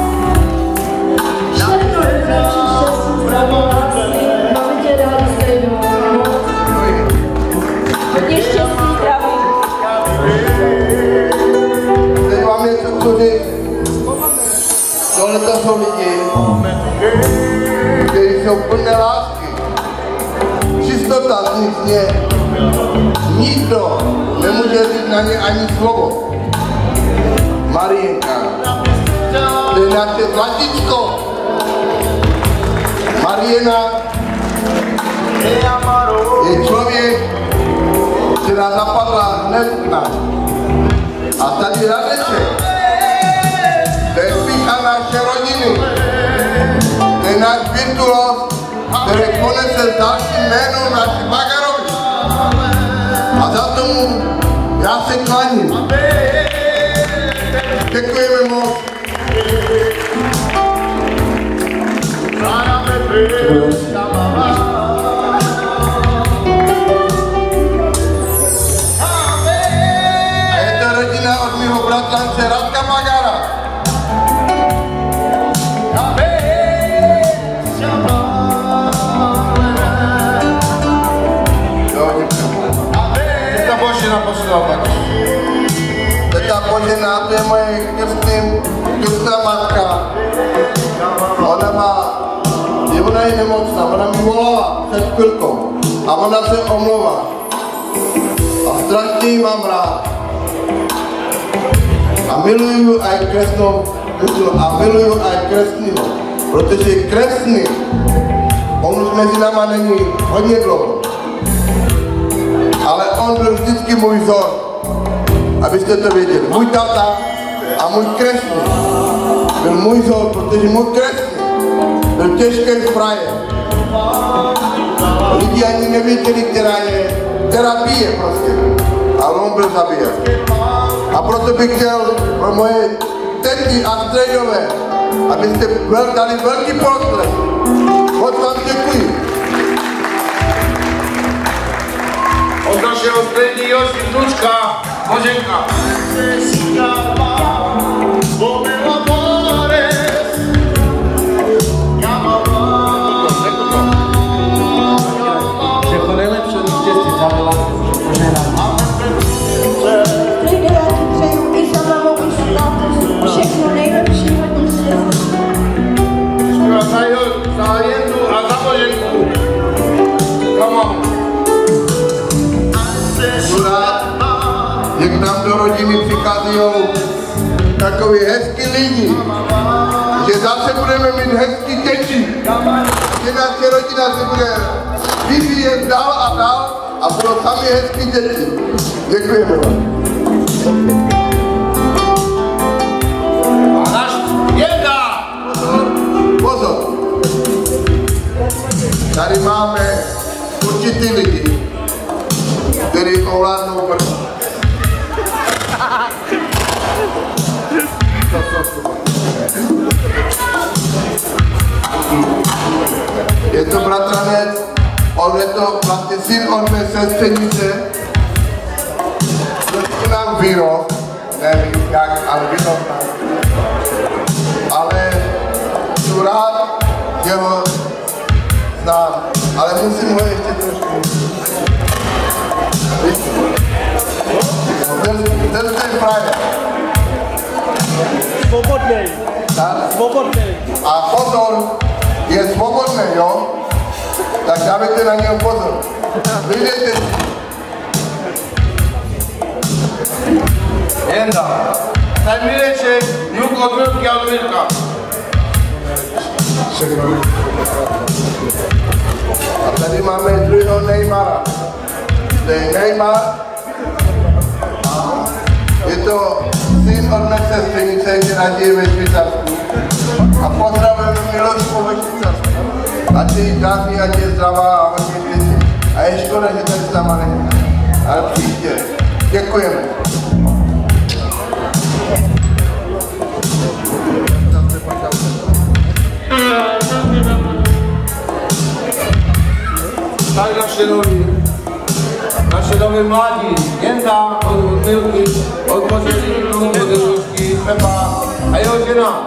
[SPEAKER 8] Teď vám něco chci říct. Tohle to jsou lidi, kteří jsou plné lásky. Čistota z nich je. Nikdo nemůže říct na ně ani slovo. Marienka, to je naše zlatičko. Mariena je člověk, která zapadla hned na. A tady Radeček, to je pícha naše rodiny. To je náš virtuos, který ponese další jméno naši Bagarovi. A za tomu já se klaním. Děkujeme moc. A je to rodina od mého bratrance Radka Bagara.
[SPEAKER 2] Teta Božena poslala tak.
[SPEAKER 8] Teta Božena, to je moje krstná matka. Ona má, ona je nemocná, ona mi volala před chvilkou a ona se omlouvá. A strašně ji mám rád. A miluju aj kresnou a miluju aj kresnýho, protože kresný, on už mezi náma není hodně dlouho. Ale on byl vždycky můj vzor, abyste to věděli. Můj tata a můj kresný byl můj vzor, protože můj kresný byl těžký frajer. Lidi ani nevěděli, která je, která bije prostě, ale on byl zabíjet. A proto bych chtěl pro moje tety a strejdové, abyste dali velký potlesk. Moc vám děkuji.
[SPEAKER 2] Od našeho středního vnučka Boženka.
[SPEAKER 11] Pomelo more
[SPEAKER 8] nám do rodiny přichází takový hezký lidi, že zase budeme mít hezký děti, že naše rodina se bude vyvíjet dál a dál a budou sami hezký děti. Děkujeme vám.
[SPEAKER 2] A náš Jenda!
[SPEAKER 8] Pozor, pozor. Tady máme určitý lidi, kteří ovládnou prst. Je to bratranec, on je to vlastně syn od mé sestřenice, trošku nám vyrost, nevím jak, ale vyrost nám. Ale jsem rád, že ho znám, ale musím ho ještě trošku. Ten je frajer.
[SPEAKER 4] Svobodnej. Svobodnej.
[SPEAKER 8] A pozor, je svobodný, jo? Tak dávajte na něho pozor. Vyjdete si.
[SPEAKER 2] Jenda, taj Mireček, vnuk od vnutky a od Mirka.
[SPEAKER 8] A tady máme druhého Neymara. To je Neymar. Je to syn od mé sestřenice, která žije ve Švýcarsku. A pozdravujeme Milošku ve Švýcarsku. Ať je jí daří, ať je zdravá a hodně věcí. A je škoda, že tady s náma není. Ale příště. Děkujeme.
[SPEAKER 2] Tady naše nový, naše nové mladí, Jenda od Milky, od Boželíku, od Jezušky, Pepa a jeho žena.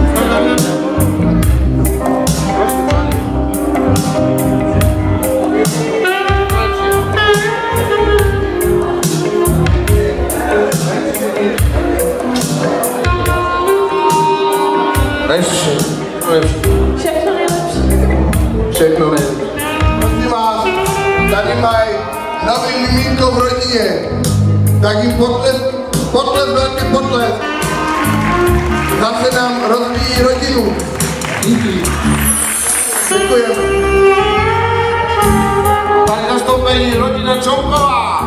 [SPEAKER 6] Všechno nejlepší.
[SPEAKER 8] Všechno nejlepší. Prosím vás, tady mají nový mimínko v rodině. Tak jim potles, potles, velký potles. Zase nám rozvíjí rodinu. Díky. Děkujeme.
[SPEAKER 2] Tady zastoupení rodina Čonková.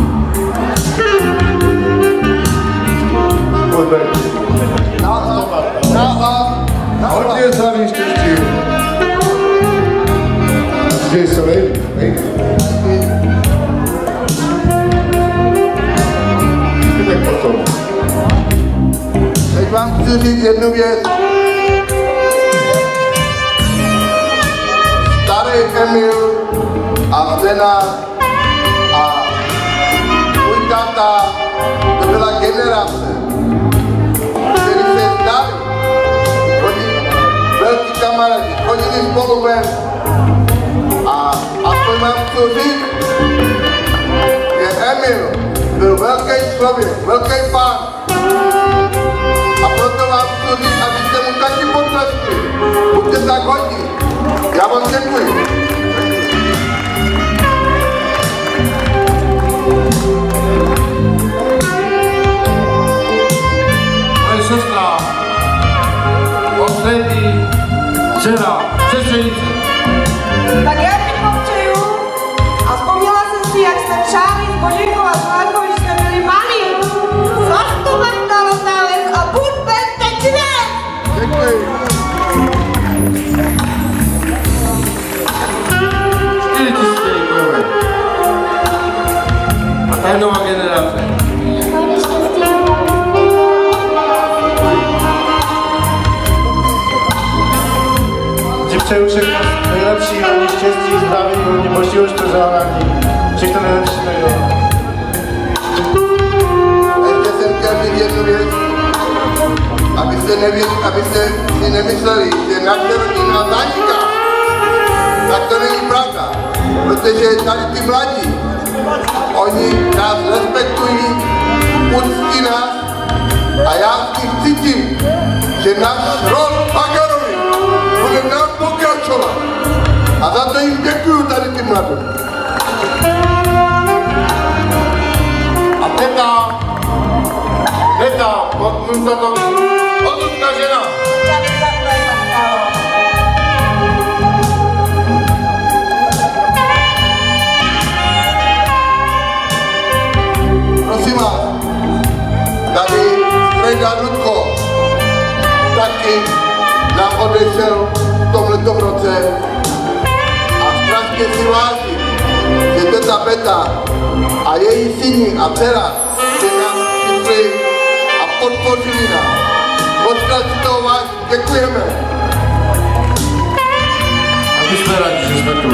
[SPEAKER 8] Hodně zdraví, štěstí. Kde se nejde? Nejde. Tak potom. Teď vám chci říct jednu věc. Starý Emil a Zdena a můj táta, to byla generace, který se znali. Velký kamarádi, chodili spolu ven a aspoň vám chci říct, že Emil byl velký člověk, velký pán a proto vám chci říct, abyste mu taky potleskli. Buďte tak hodní. Já vám děkuji.
[SPEAKER 2] Moje sestra, poslední dcera, sestřenice.
[SPEAKER 6] Tak já ti popřeju a vzpomněla jsem si, jak jste přáli s Božíkou a s Vánkou, že jsme byli malí. Zastupem talotávec a buďte teď věc!
[SPEAKER 8] Děkuji.
[SPEAKER 2] Čtyři tisíce děkujeme. A ta je nová generace.
[SPEAKER 12] Ti přeju všechno nejlepší, hodně štěstí, zdraví, hodně božího štěžávání. Všechno nejlepší, nejdo.
[SPEAKER 8] A ještě jsem chtěl říct jednu věc, abyste, nevěděli, abyste si nemysleli, že naše rodina zaniká. Tak to není pravda, protože tady ty mladí, oni nás respektují, uctí nás a já s tím cítím, že náš rod Bagarovi bude nám pokračovat. A za to jim děkuju tady ty mladí.
[SPEAKER 2] A teta samostatnou. Odlučka žena.
[SPEAKER 8] Prosím vás, tady strejda Rudko taky nám odešel v tomhletom roce a strašně si vážím, že teta Beta a její syni a dcera se nám přišli a podpořili nás. Moc krát si toho vážím, děkujeme.
[SPEAKER 2] A my jsme rádi, že jsme tu.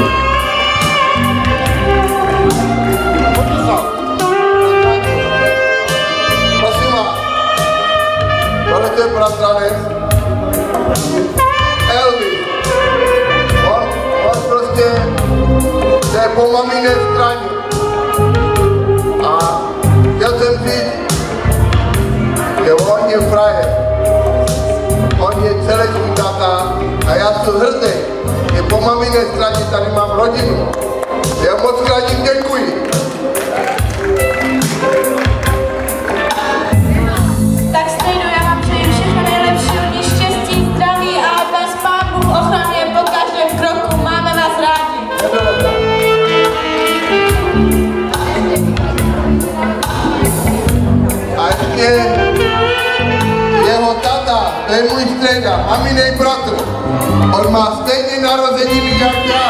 [SPEAKER 8] Prosím vás, tohle je bratranec Elvis. On, on prostě je po maminé straně. A chtěl jsem říct, že on je frajer. On je celý svůj tata a já jsem hrdý, že po maminé straně tady mám rodinu. Já moc krát jim děkuji.
[SPEAKER 13] Tak Strejdo, já vám přeji všechno nejlepší, hodně štěstí, zdraví a ať vás Pán Bůh ochraňuje po každém kroku. Máme vás rádi.
[SPEAKER 8] A ještě jeho tata, to je můj Strejda, maminej bratr. On má stejně narozeniny jak já.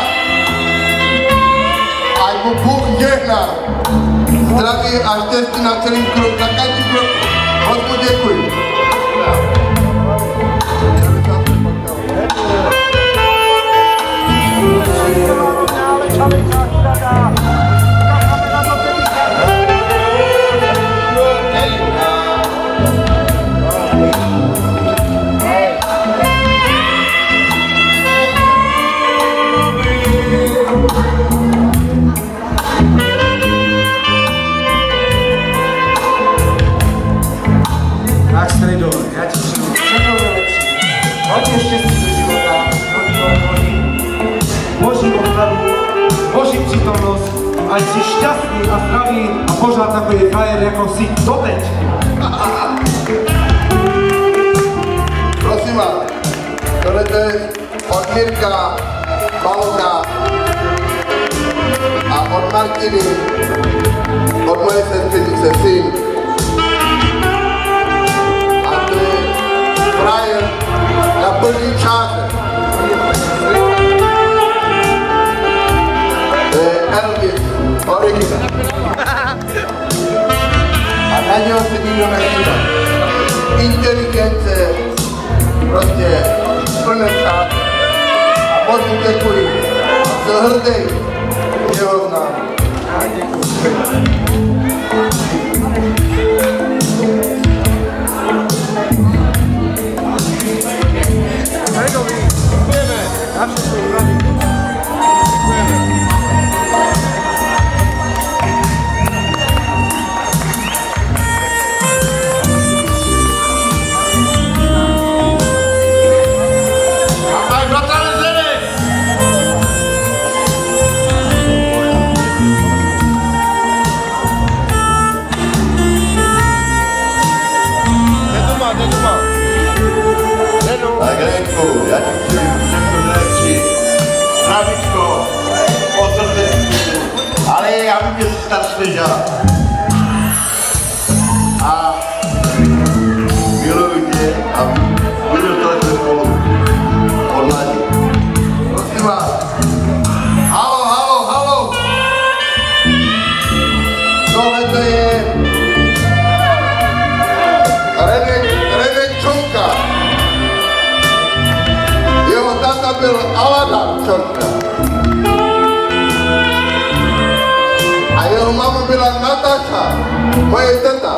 [SPEAKER 8] Ať mu Bůh žehná. Zdraví a štěstí na celý krok, na každý krok. Moc mu děkuji.
[SPEAKER 14] Tak Strejdo, já ti přeju všechno nejlepší. Hodně štěstí do života, hodně hodin, boží ochranu, boží přítomnost, ať jsi šťastný a zdravý a pořád takový frajer, jako jsi doteď.
[SPEAKER 8] Prosím vás, tohle je od Mirka, Balka a od Martiny, od moje sestřenice syn. Frajer na plný čáře. To je Elvis, originál. A na něho se nikdo nechývá. Inteligence, prostě plné čáře. A moc mu děkuji. Jsem hrdý, že ho znám.
[SPEAKER 11] Tak Renku, já ti přeji všechno nejlepší. Zdravíčko, od srdce. Ale já vím, že jsi starší žák. A miluji tě a budu tohle spolu od mladí.
[SPEAKER 8] Prosím vás. Halo, halo, halo. Tohle to je Renek, Renek Čonka. Jeho tata byl Aladan Čonka. A jeho mama byla Natáša, moje teta.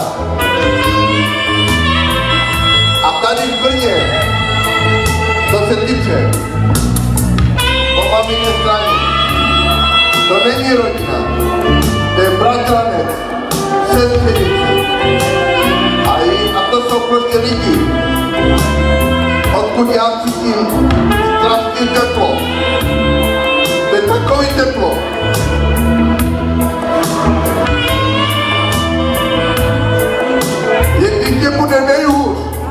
[SPEAKER 8] A tady v Brně, co se týče po mamině straně, to není rodina, to je bratranec, sestřenice. A, a to jsou prostě lidi, odkud já cítím strašný teplo. To je takový teplo. Je, když tě bude nejhůř,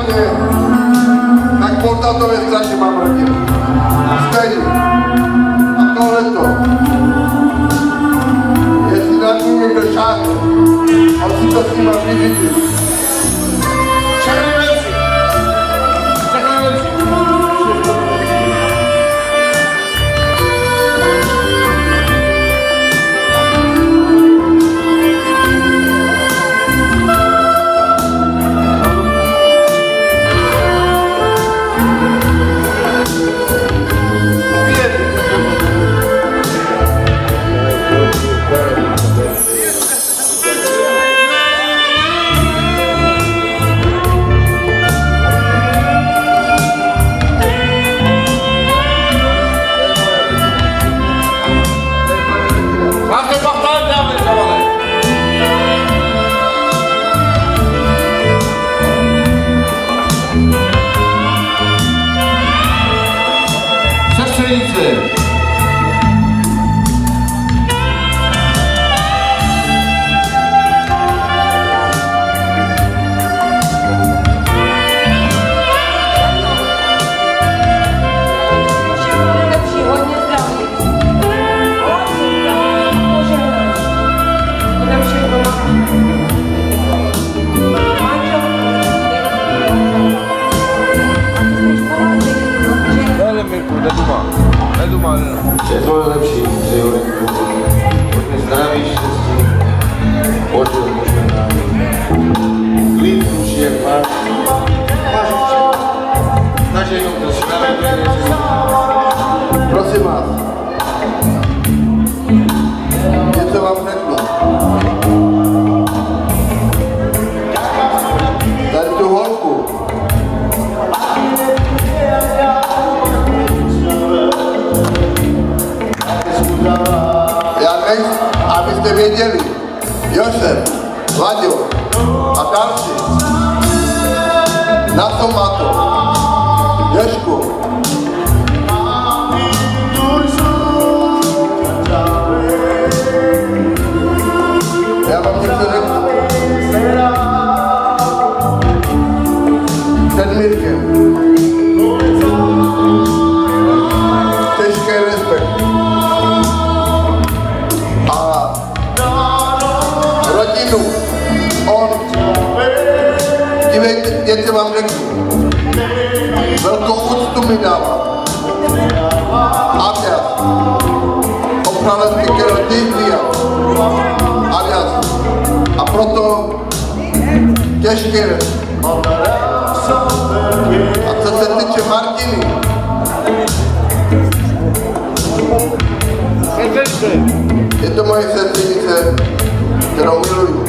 [SPEAKER 8] mě, tak po tatové straně mám rodinu. Stejně. A tohleto. Jestli na tím někdo šáhne, on si to s nima vyřídí. Všechny věci. Všechny věci.
[SPEAKER 2] Všechno nejlepší, přeji Lenku. Hodně zdraví, štěstí, požil požehnání. Klid duši, jak máš. Máš všechno. Takže jenom to si dáme pěkně.
[SPEAKER 8] Prosím vás. Něco vám řeknu. Tady tu holku. Já nechci, abyste věděli, Josef, Vlaďo a další, na to má to. Ježku. Já vám něco řeknu. Před Mirkem. Těžký respekt. A rodinu, on, dívejte, něco vám řeknu. Velkou úctu mi dává. Alias. Opravdu kterou ty vyjad. Alias. A proto těžké. A co se týče Martiny. Je to moje sestřenice, kterou miluju.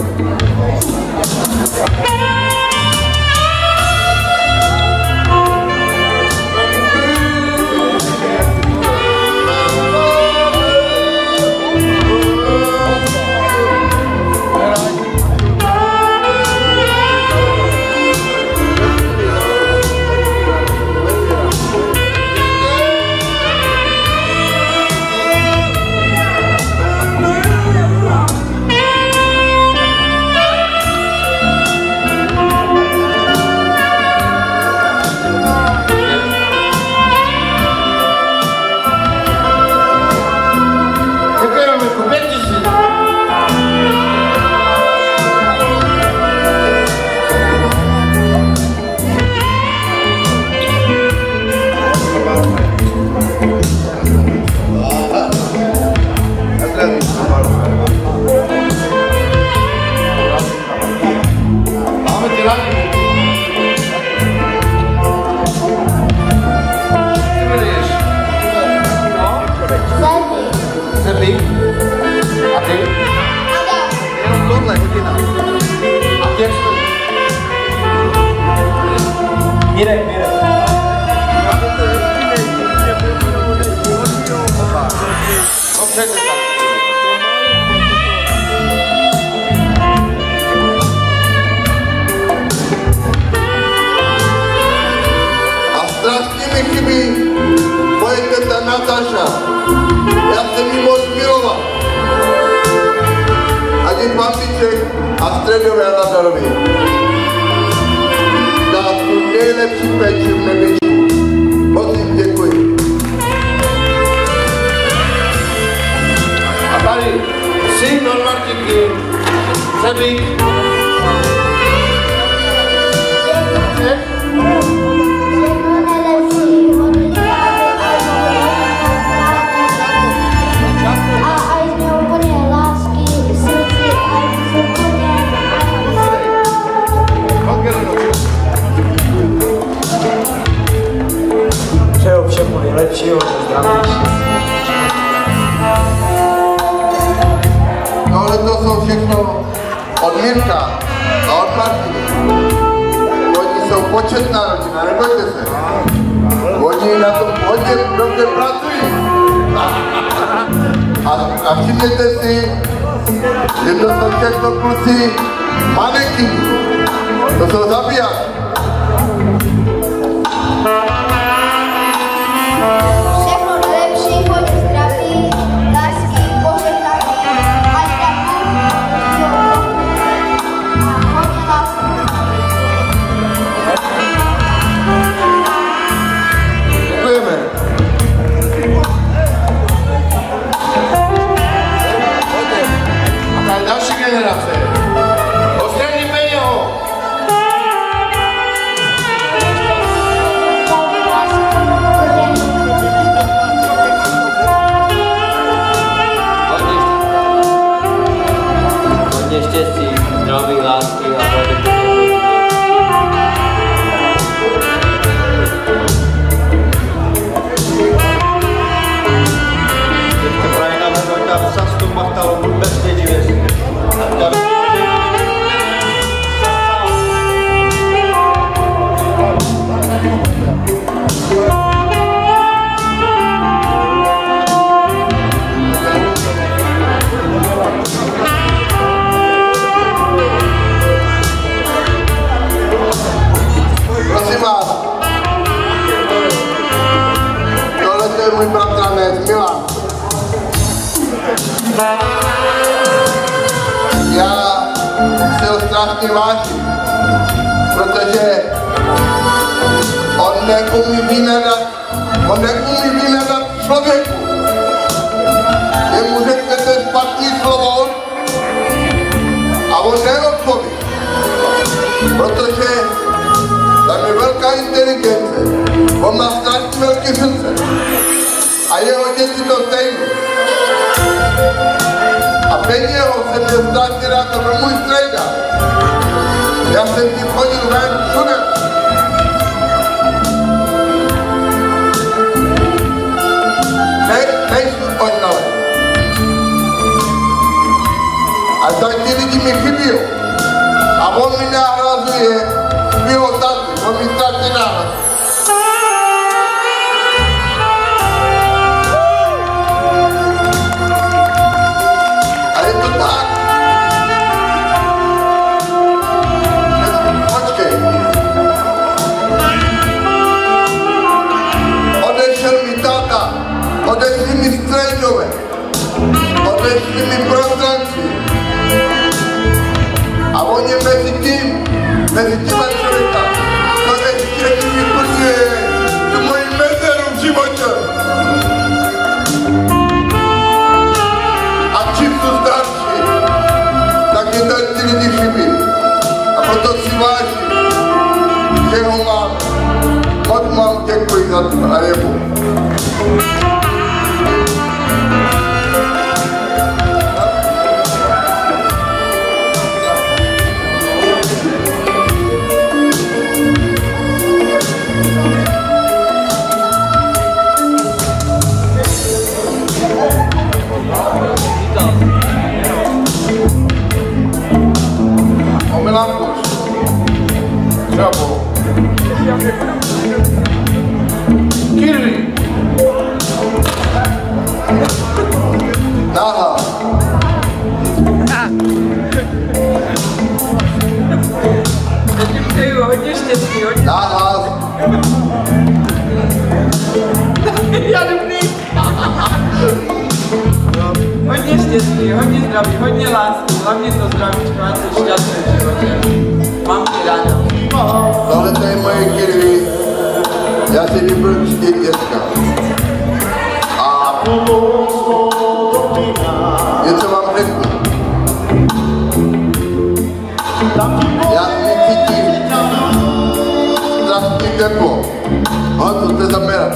[SPEAKER 4] Mirek, Mirek.
[SPEAKER 8] A strašně mi chybí moje teta Natáša. Já jsem jí moc miloval. Ani Pampiček a Středové a Nazarovi. za tu nejlepší péči v nebičku. Moc jim děkuji.
[SPEAKER 11] A tady syn od Martinky, Sebík.
[SPEAKER 14] Přeju všemu nejlepšího, zdraví.
[SPEAKER 8] Tohle to jsou všechno od Mirka a od Martiny. Oni jsou početná rodina, nebojte se. Oni na tom hodně dobře pracují. A, a všimněte si, že to jsou všechno kluci manekyni. To jsou zabijáci.
[SPEAKER 7] Všechno nejlepší, hodně zdraví, lásky, požehnání, ať tak a hodně lásky.
[SPEAKER 8] Děkujeme.
[SPEAKER 11] A tady další generace. Ostřelíme jeho.
[SPEAKER 15] Hodně štěstí, zdraví, lásky a hlavně teďka právě navrhuji tam sastu machtalu bez neděvěstí.
[SPEAKER 8] Prosím vás, tohle je můj bratranec Milan. Já si ho strašně vážím, protože on neumí vynadat, on neumí vynadat člověku. Jemu řeknete špatný slovo a on neodpoví, protože tam je velká inteligence, on má strašně velké srdce a jeho děti to stejně. A bez něho jsem měl strašně rád, to byl můj strejda. Já jsem tím chodil ven všude. Ne, nejsou odnale. A tak ty lidi mi chybí. A on mi nahrazuje svýho tatu, on mi strašně nahrazuje. A je to tak. Počkej. Odešel mi táta, odešli mi strejdové, odešli mi prostranci. A on je mezi tím, mezi těma člověka, to ještě vyplňuje tu moji mezeru v životě. A čím jsou starší, tak je tady ty lidi chybí. A proto si vážím, že ho mám. Moc mám děkuji za to a jemu. O Milankuš, Žabo, Kirli, Náha,
[SPEAKER 6] hodně štěstí, hodně.
[SPEAKER 8] Náha,
[SPEAKER 6] Já dobrý. Hodně štěstí, hodně zdraví, hodně lásky, hlavně to zdravíčko, ať jsi šťastný v životě. Mám tě ráda.
[SPEAKER 8] Tohle to je moje kirvy. Já si vybil čtyři dětka. A něco vám řeknu. Já si cítím strašný teplo. Ale to jste zaměrat.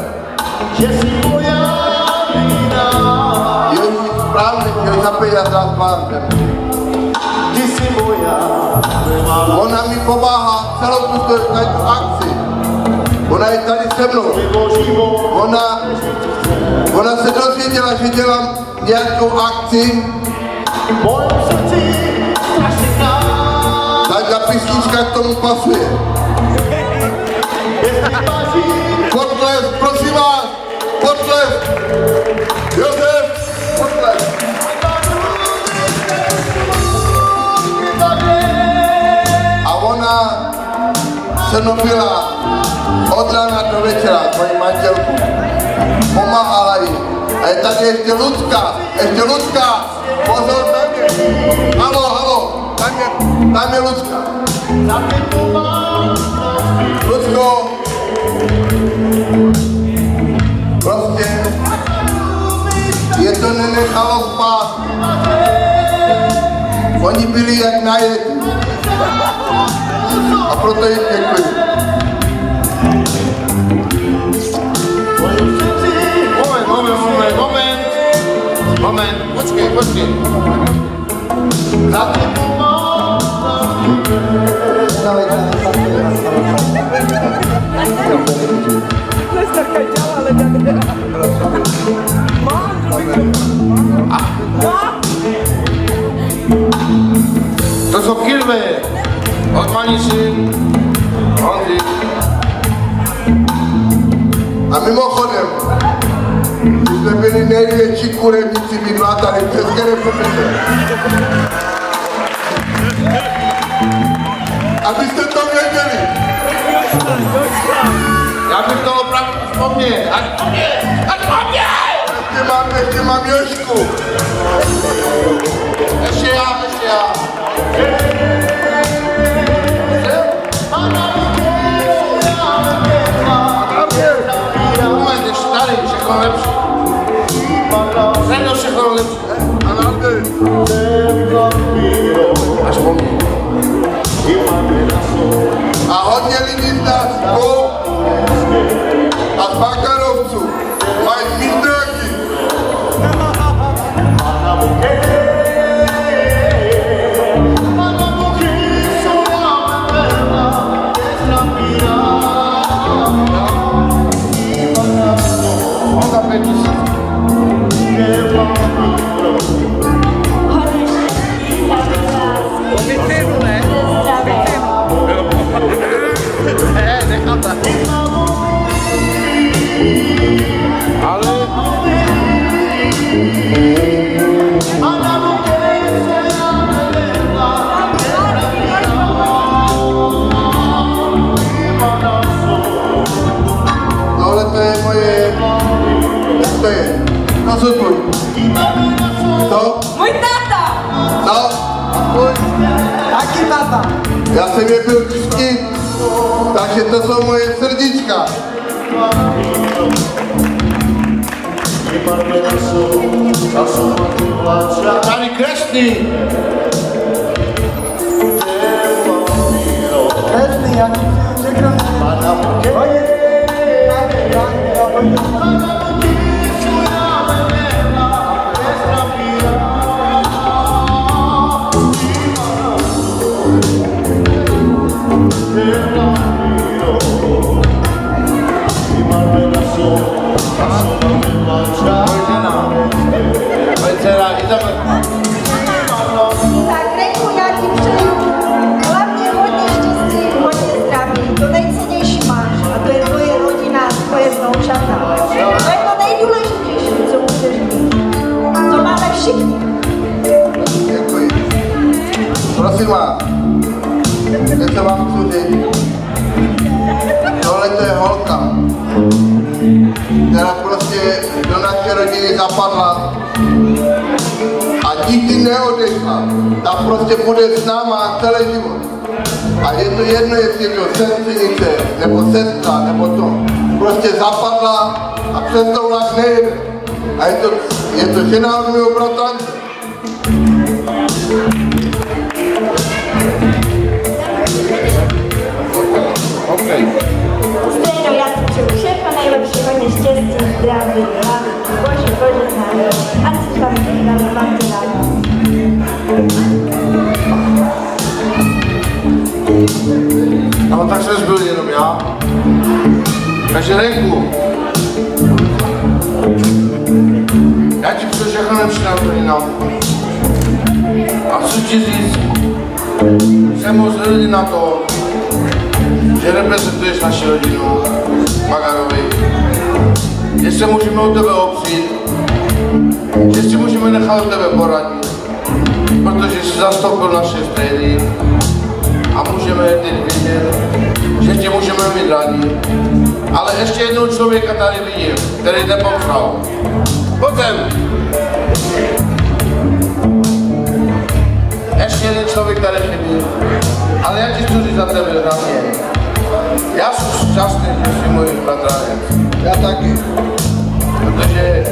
[SPEAKER 8] Jo, správně, chtěl zapět a zás pátem. Ona mi pomáhá celou tu akci. Ona je tady se mnou. Ona, ona se dozvěděla, že dělám nějakou akci. Tak ta písnička k tomu pasuje. Potlesk, prosím vás, potlesk. Josef, potlesk. A ona se nopila od rána do večera, moji manželku. Pomáhala jí. A je tady ještě Lucka, ještě Lucka. Pozor, tam je. Halo, halo, tam je, tam je Lucka. Lucko. Prostě je to nenechalo spát. Oni byli jak najetí. A proto jim děkuji. Moment, moment, moment, moment. Moment, počkej, počkej. To jsou kirve od Maniši, Honzi. A mimochodem, my jsme byli největší kurevníci bydla tady v České republice. Abyste to věděli. Já bych to opravdu vzpomněl. Ať vzpomněl! Ať vzpomněl! Ještě mám, ještě mám Jožku. Ještě já, ještě já. Moment, ještě tady, všechno lepší. Všechno, všechno lepší. A nádej. Až po mě. A hodně lidí z nás a z Bakarovců mají mindráky. Tohle to je moje... Jak to je? No co tvůj? To?
[SPEAKER 6] Můj táta!
[SPEAKER 8] No? A tvůj?
[SPEAKER 6] Taky táta.
[SPEAKER 8] Já jsem je byl křtít, takže to jsou moje srdíčka. Tady křtný.
[SPEAKER 14] Křtný, já ti řeknu.
[SPEAKER 7] Tak, Reku, já ti přeju hlavně hodně štěstí, hodně zdraví. To nejcennější máš a to je tvoje rodina, tvoje vnoučata. To je to nejdůležitější, co můžeš mít. To máme všichni.
[SPEAKER 8] Děkuji. Prosím vás, něco vám chci říct. Tohle to je holka, která prostě do naší rodiny zapadla a nikdy neodešla. Ta prostě bude s náma celý život. A je to jedno, jestli je to sestřenice, nebo sestra, nebo to. Prostě zapadla a přes to vlak nejde. A je to, je to žena od mého bratrance.
[SPEAKER 7] Okay. Stejno, já ti přeju všechno nejlepší, hodně štěstí, zdraví, hlavy, boží požehnání. A si tam zvídali, mám tě ráda.
[SPEAKER 8] No tak jsem byl jenom já. Takže Renku, já ti přeju všechno nejlepší na rodinám. A chci ti říct, jsem moc hrdý na to, že reprezentuješ naši rodinu, Magarovi, že se můžeme o tebe opřít, že si můžeme nechat o tebe poradit, protože jsi zastoupil naše stredy a můžeme teď vidět, že tě můžeme mít rádi. Ale ještě jednou člověka tady vidím, který nepopřál. Pojď sem! Ještě jeden člověk tady chybí, ale já ti chci říct za tebe hlavně. Já jsem šťastný, že jsi můj bratranec. Já taky. Protože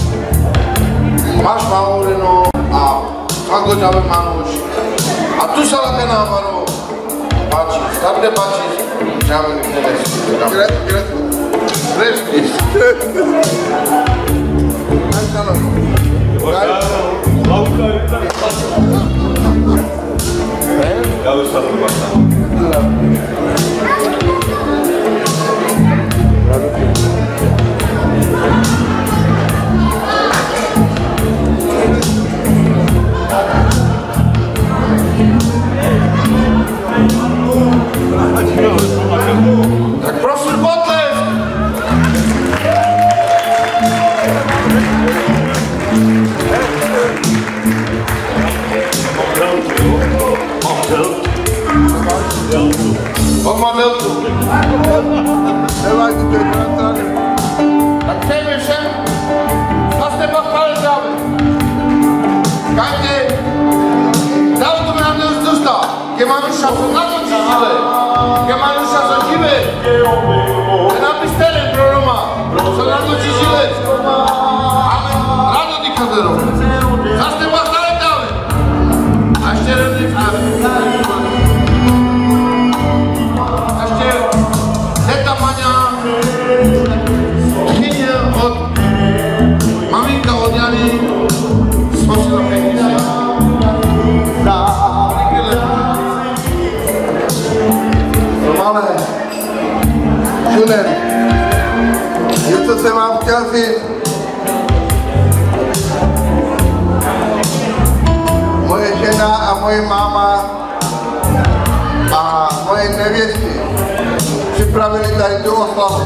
[SPEAKER 8] máš Maurinu a Fagoďave Manuš. A tu se také námaru páčí. Starde páčí, že já mi nevím. Gret, gret. Gret,
[SPEAKER 16] Já už jsem to
[SPEAKER 8] tak prosím potlesk! On má deltu. Nevadí, to je bratranec. Tak přejeme všem, co jste pochválili dáme. Každý, dal to mi na mě vzdusta, keď máme šancu na to čížile, keď máme šancu živé. A napíš teren pro Roma, co na to čížile. Máme rádo ty kazeru. Co jste pochválili dáme. A ještě redný vtedy. Teta Maňa, tchyně od maminka od Jany, smočila pěkný si. Malé, Junen, něco jsem vám chtěl říct. Moje žena a moje máma a moje nevěsty připravili tady tu oslavu.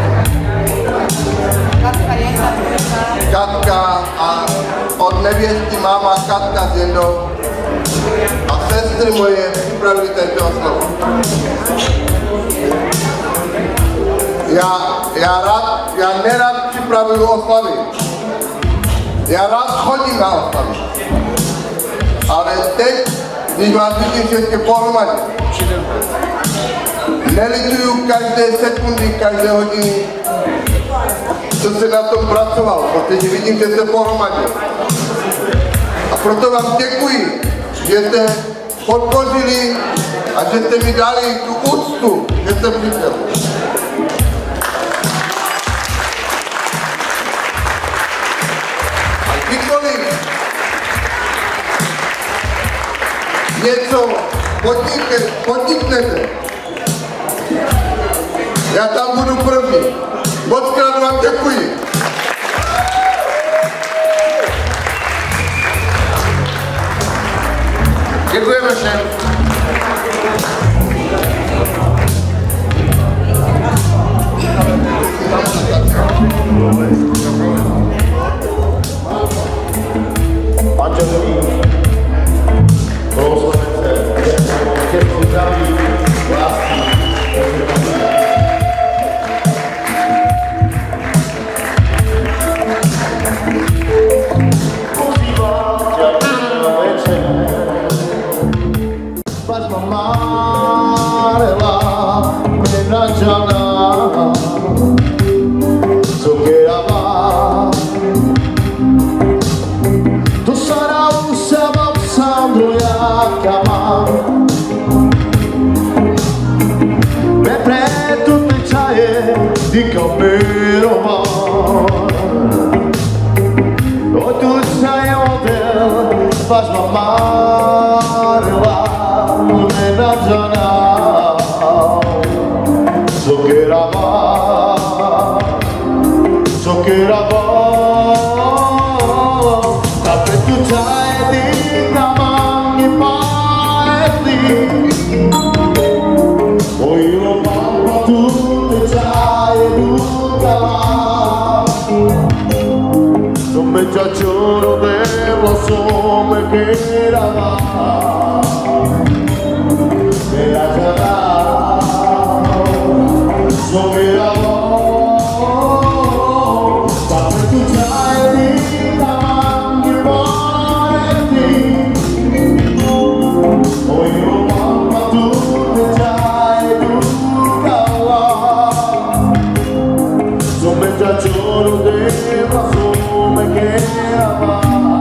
[SPEAKER 8] Katka a od nevěsty máma Katka s Jendou a sestry moje připravili tady tu oslavu. Já, já rád, já nerad připravuju oslavy. Já rád chodím na oslavy. Ale teď, když vás vidím všechny pohromadě, nelituju každé sekundy, každé hodiny, co se na tom pracoval, protože vidím, že jste pohromadě. A proto vám děkuji, že jste podpořili a že jste mi dali tu úctu, že jste přišel. A kdykoliv něco podniknete, podniknete, já tam budu první. Mockrát vám děkuji. Děkujeme všem.
[SPEAKER 12] Manželství, blahoslavence, štěstí, zdraví, lásky. vas m'amarela nena jana Sokerava Sokerava Tapi tu cai di kamangi paeti Oi lo mamma tu te cai du kala Come giorno dello sole che era e la giara somerava ma per tu c'hai di tamangi morti poi io mamma tu te c'hai tu cala come giorno dello sole che era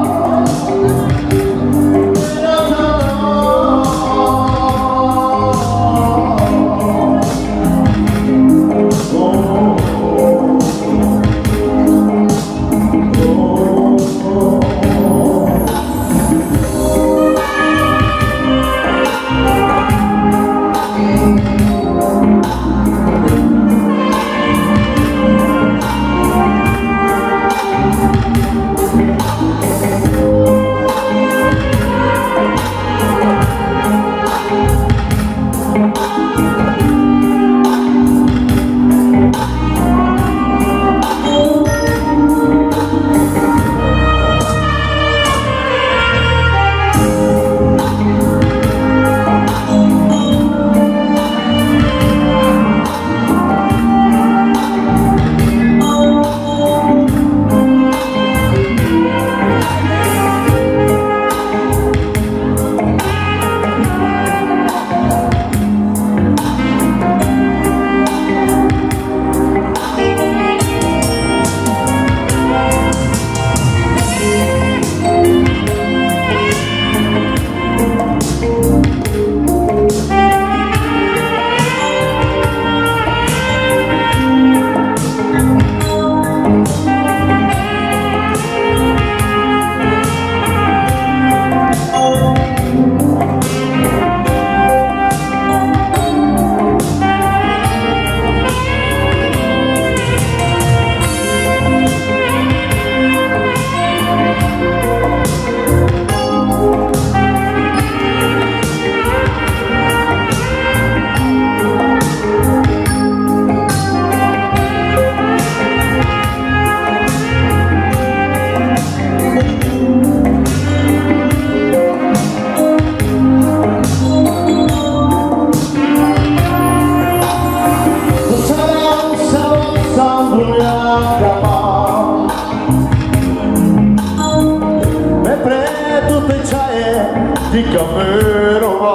[SPEAKER 12] di Camerova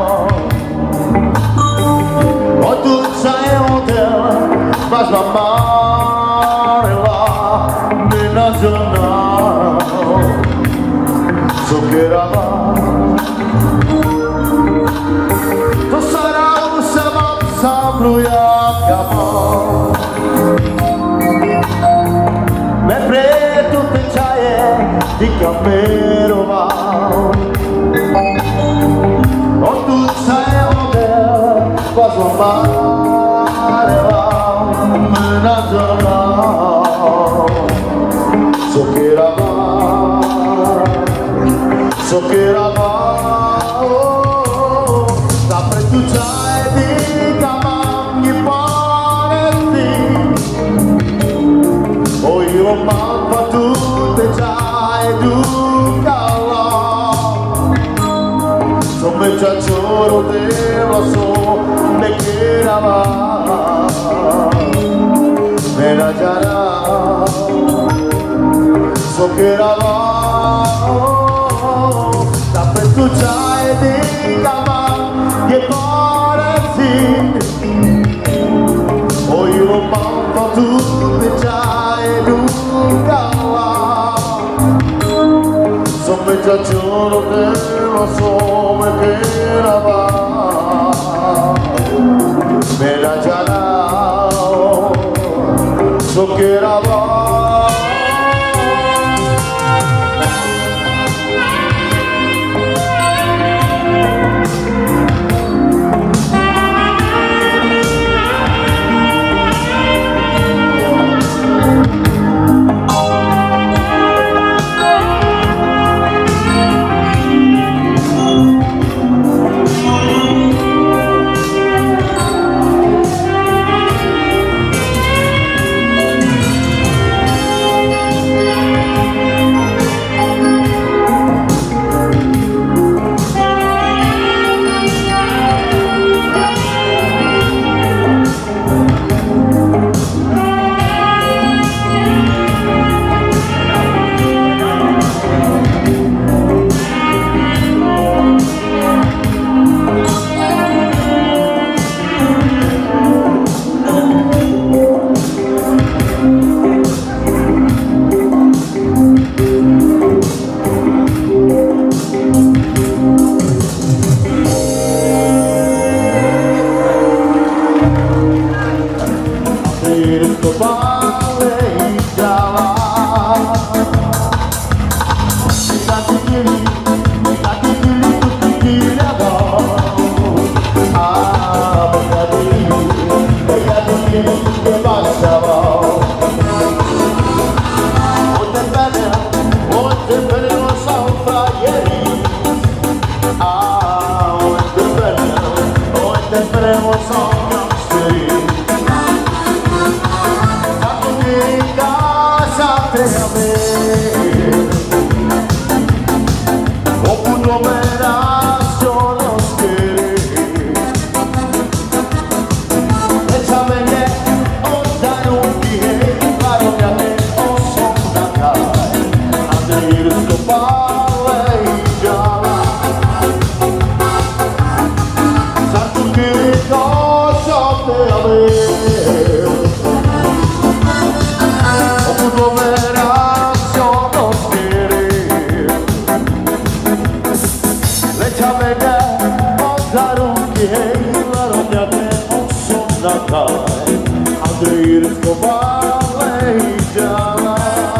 [SPEAKER 12] o tu sai hotel mas m'amarela nella giornata Sokerava to sarà un sabab sabluya kama me preto te chaye di Camerova o tu sai hotel vas m'amarela nella giornata Sokerava Sokerava Sapre tu c'hai di camangi parenti o io mamma tu te c'hai du cala Come già giuro te lo so me chiedava me la giara Sokerava Sapre tu c'hai di camangi parenti o io mamma tu te c'hai du cala Come già giuro te lo so me chiedava me la giara Sokerava
[SPEAKER 3] Andrej Escobar y Java. Andrej Escobar y Java.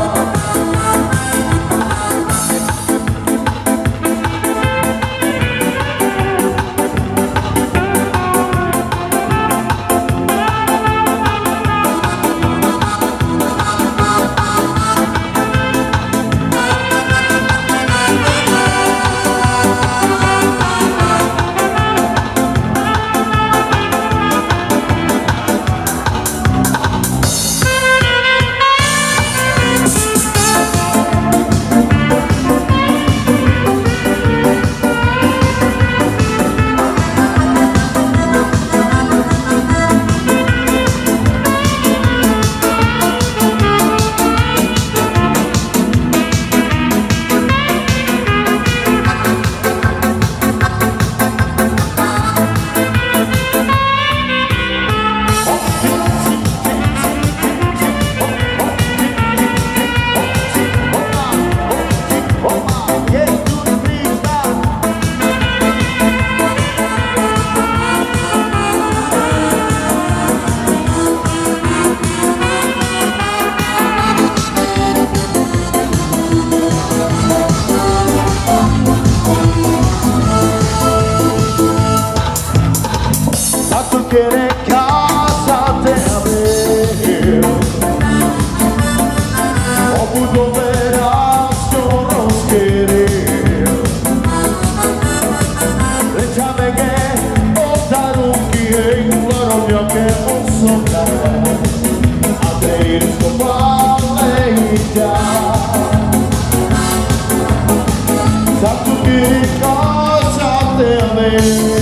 [SPEAKER 3] Quiere casarte a ver, o puto verás yo nos querer. Échame que otar un quien, claro yo que un soldar, Andrej Escobar y ya. Tanto quiere casarte a ver.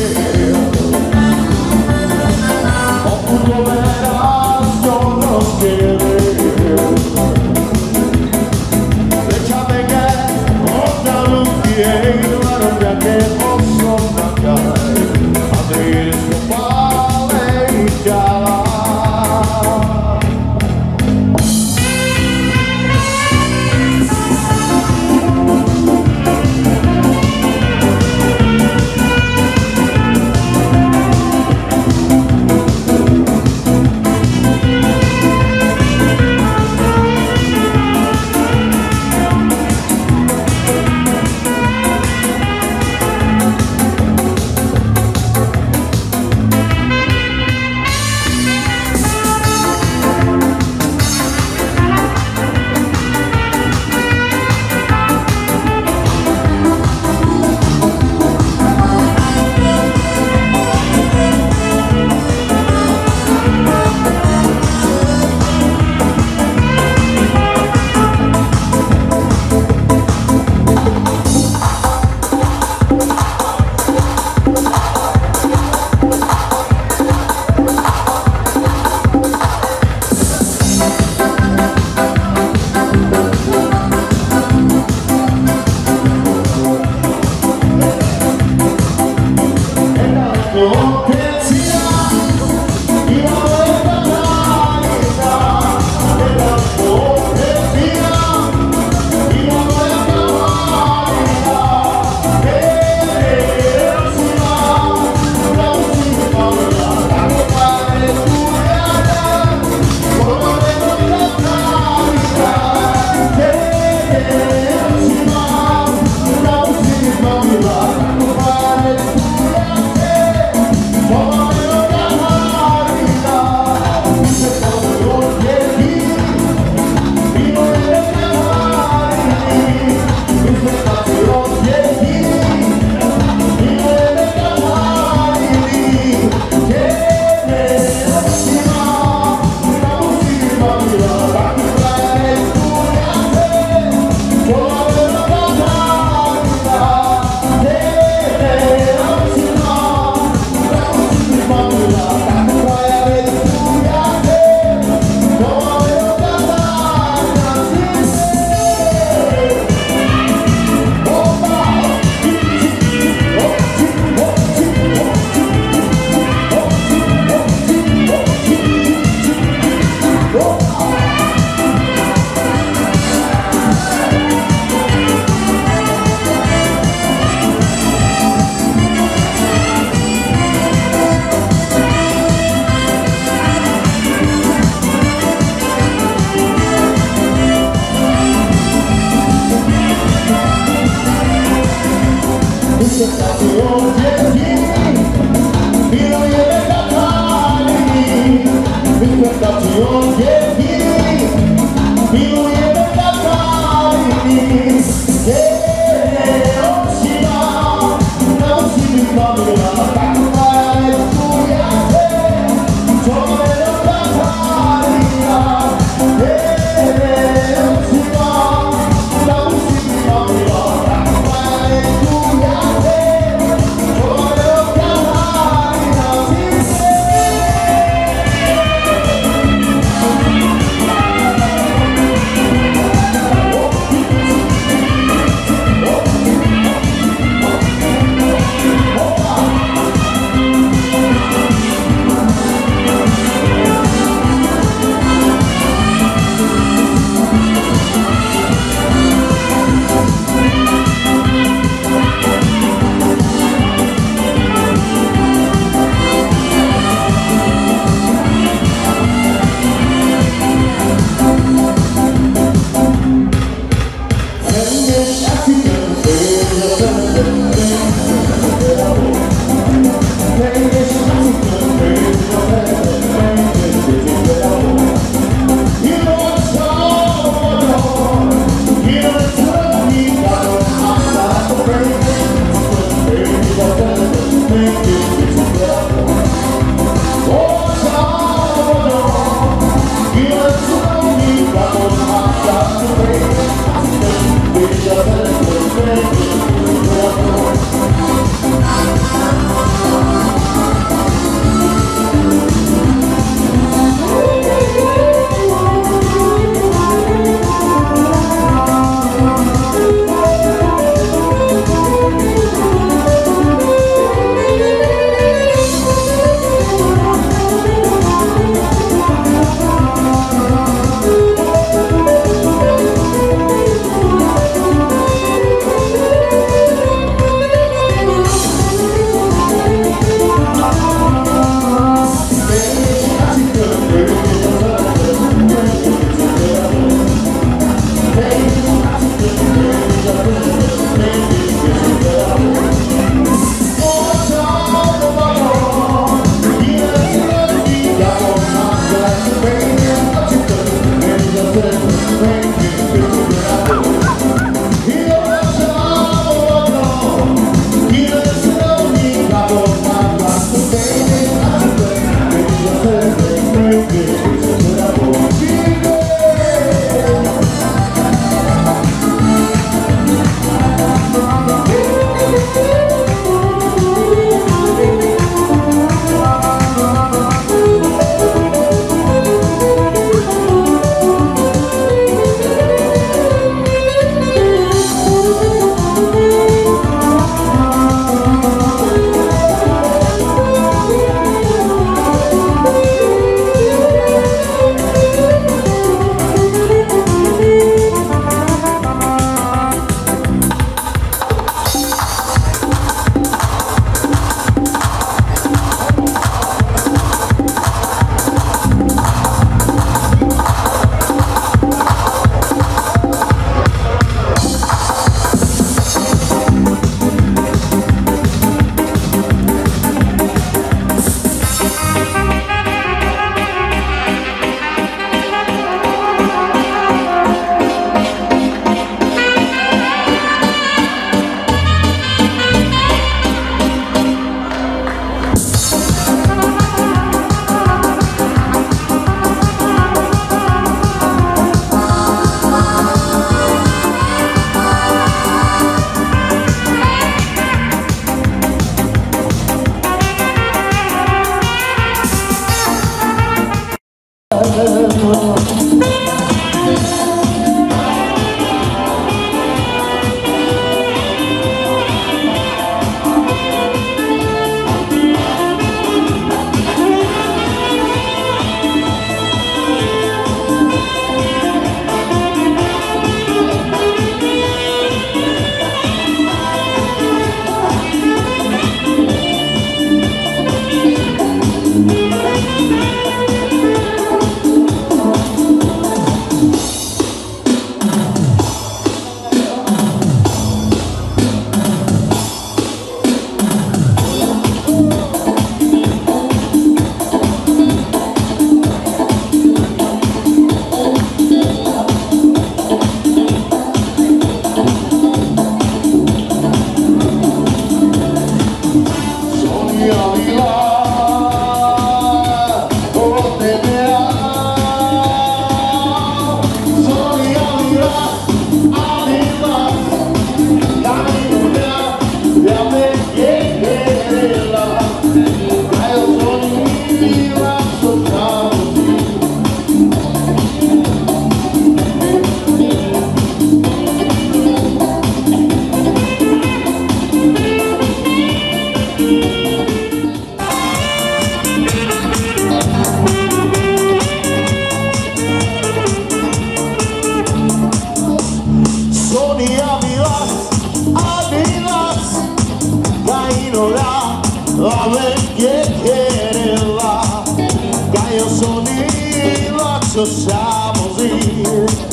[SPEAKER 1] čo sa vozí.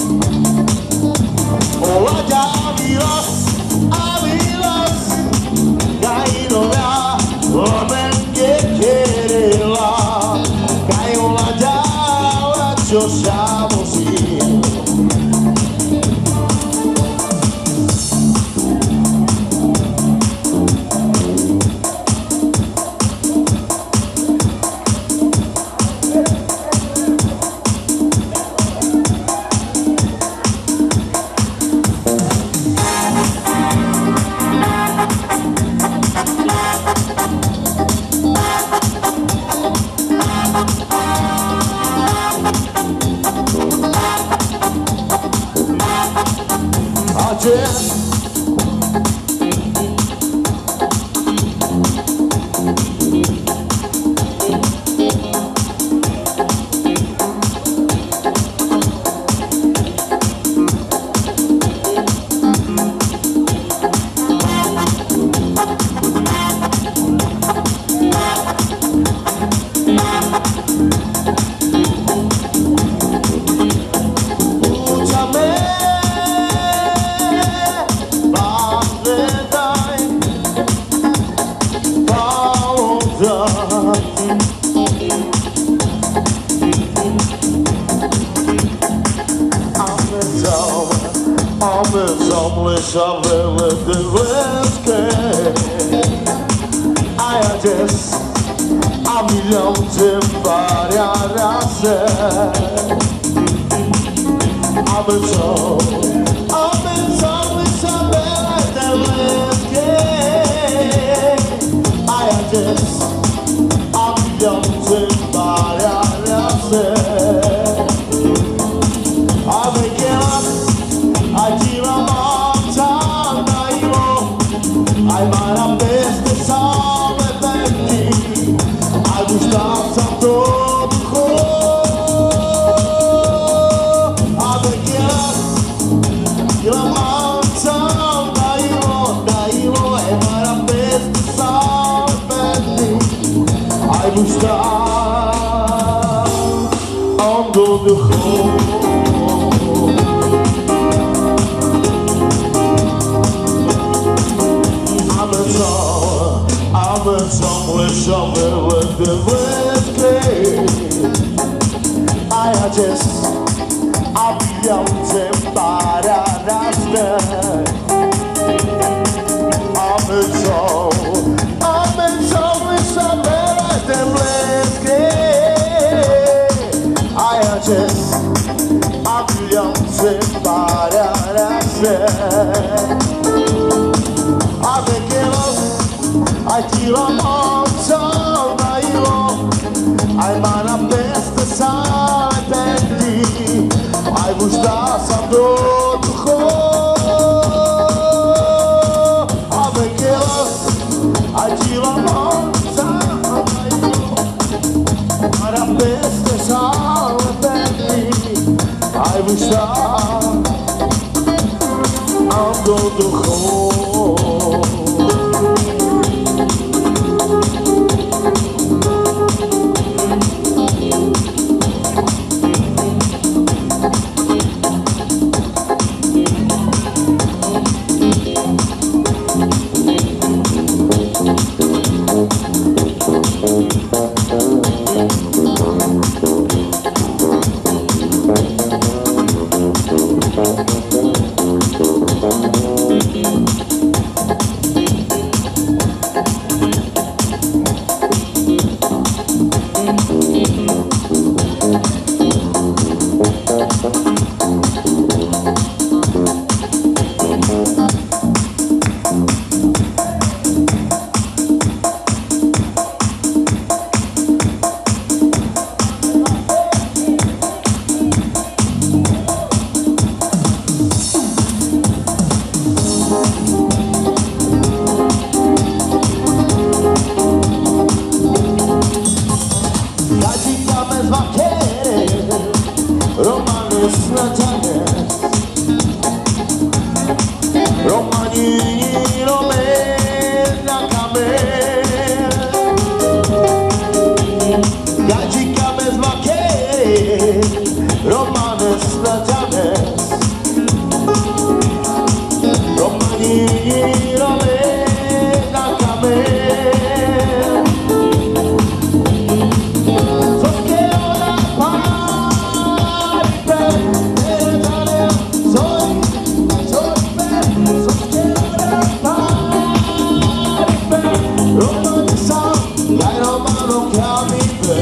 [SPEAKER 1] Olaďa výraz a výraz, Kajnová len nekerila. Kaj olaďa, čo sa vozí. Romanes naťanes, Romani rome na kamen. Sotke ona paripe, eretane soy, soype, sotke ona paripe, Romani sam, dai romano chiamipe.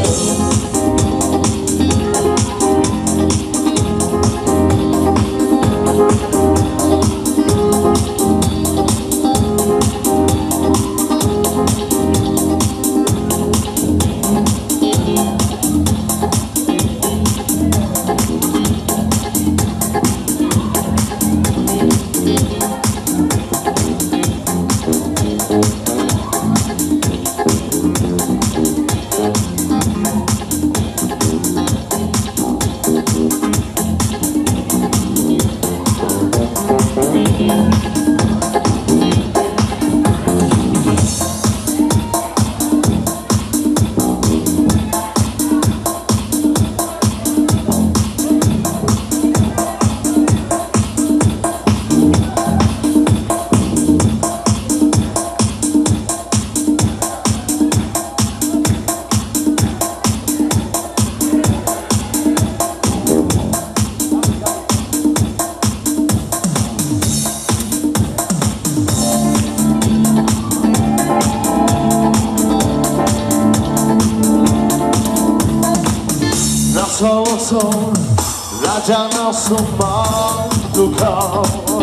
[SPEAKER 1] Solo son rajana summa dukkha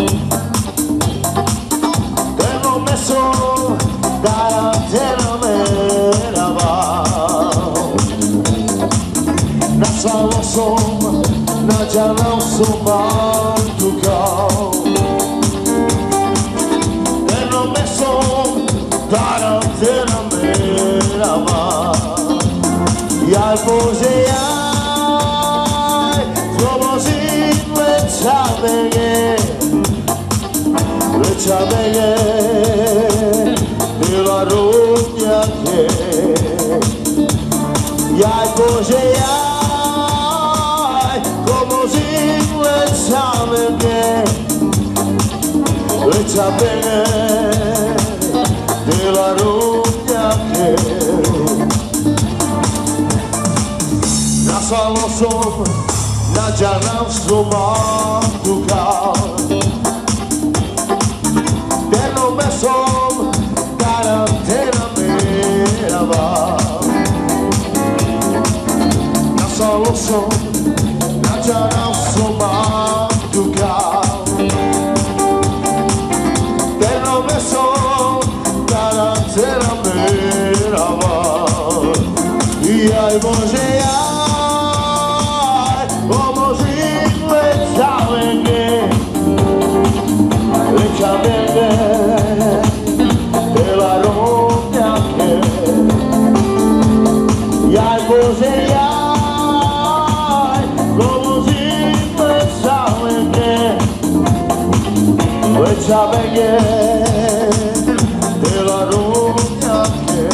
[SPEAKER 1] Teno meso dara tena merava Na solo son rajana summa dukkha Teno meso dara tena merava Jaj Bože jaj Lecabege, lecabege, byla rudňaké. Jaj Bože, jaj, komozím lecabege, lecabege, byla rudňaké. Nasalo som Nađanam suma duka Dernom mesom karantena merava Nasalo som Nađanam suma duka Dernom mesom karantena merava Jaj Bože jaj Lecabege, byla rovňaké. Jaj Bože, jaj, komozím lecabege, lecabege, byla rovňaké.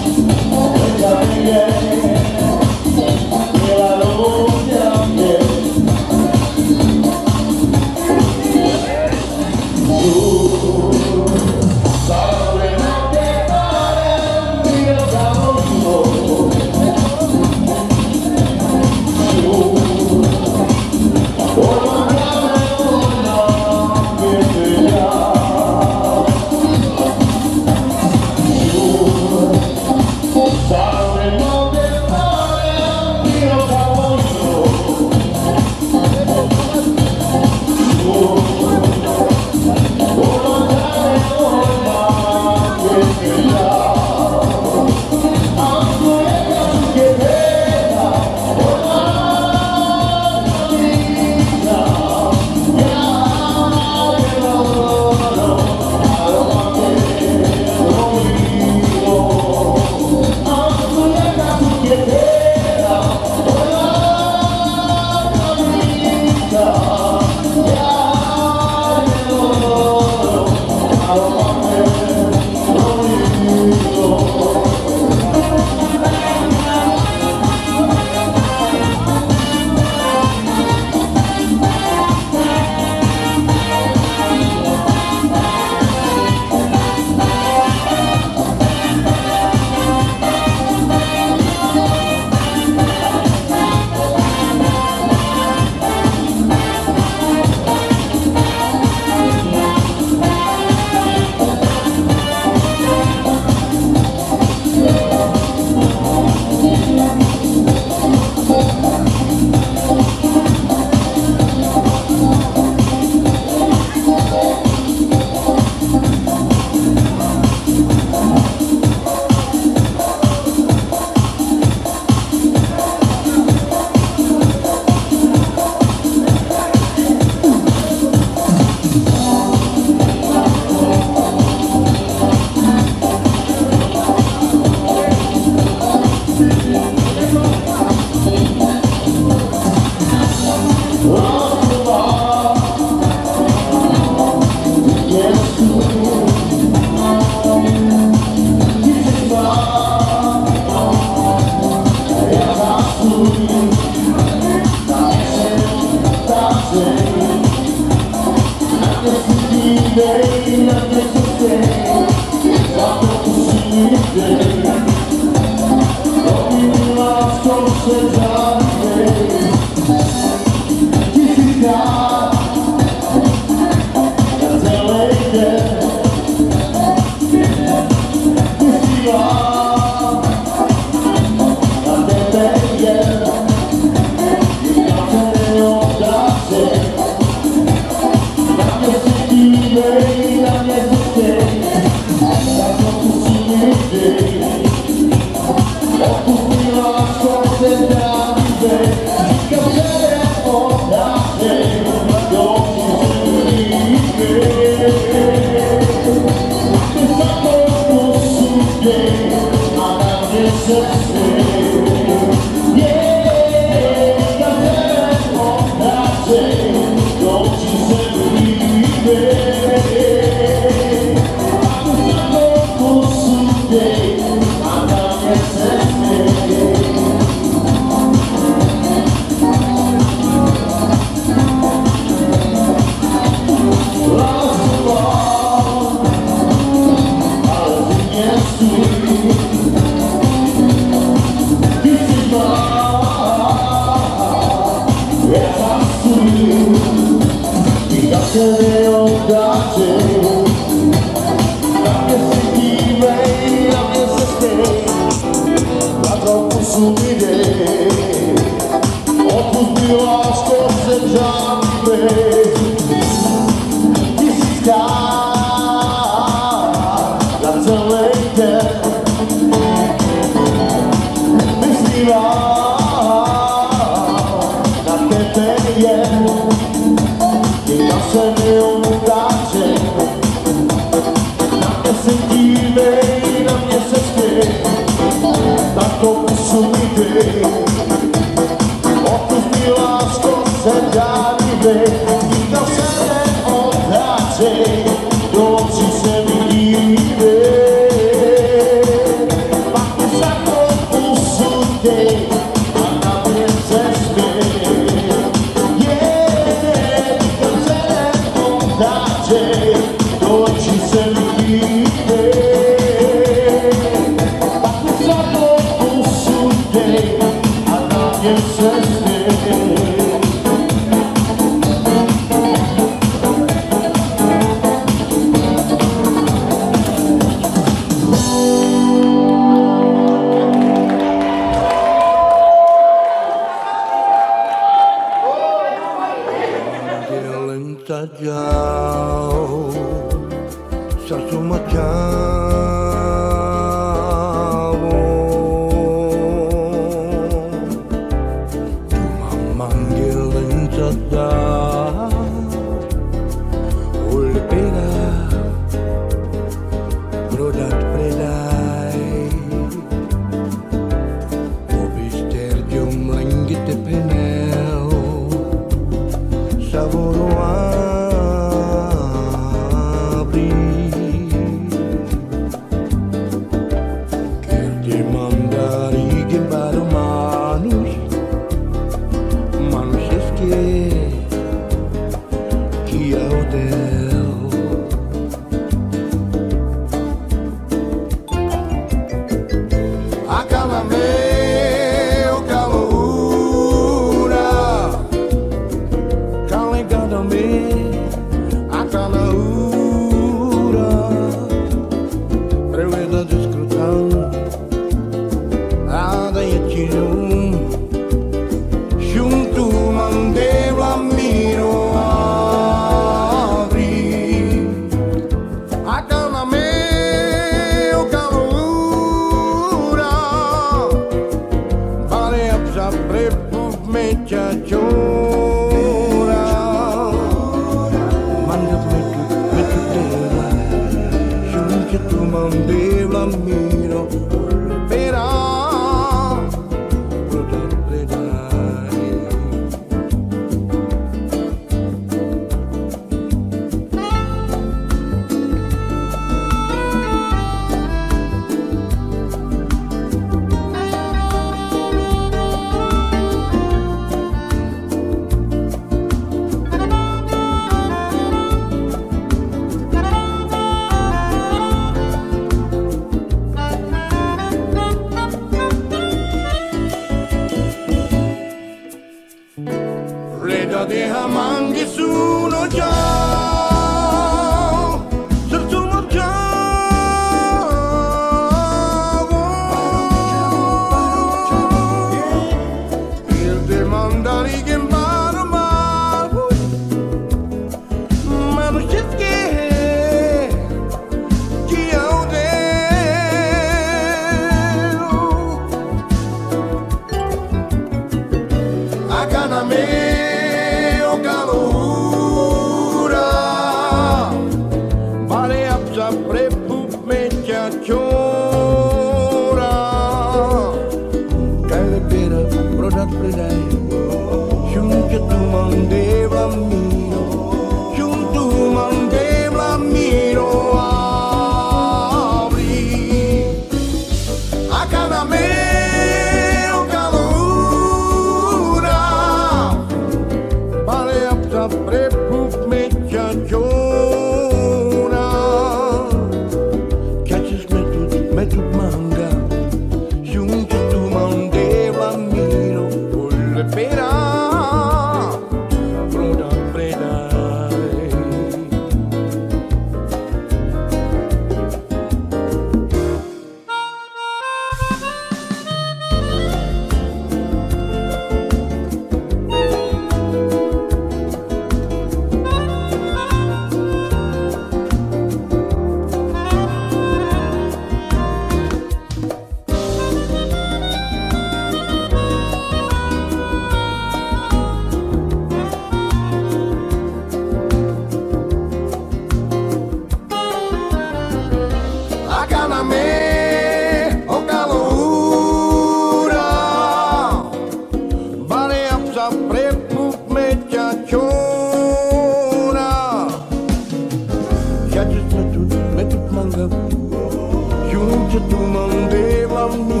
[SPEAKER 1] Gadget metut metut mangap, yung jatuh mang de mam ni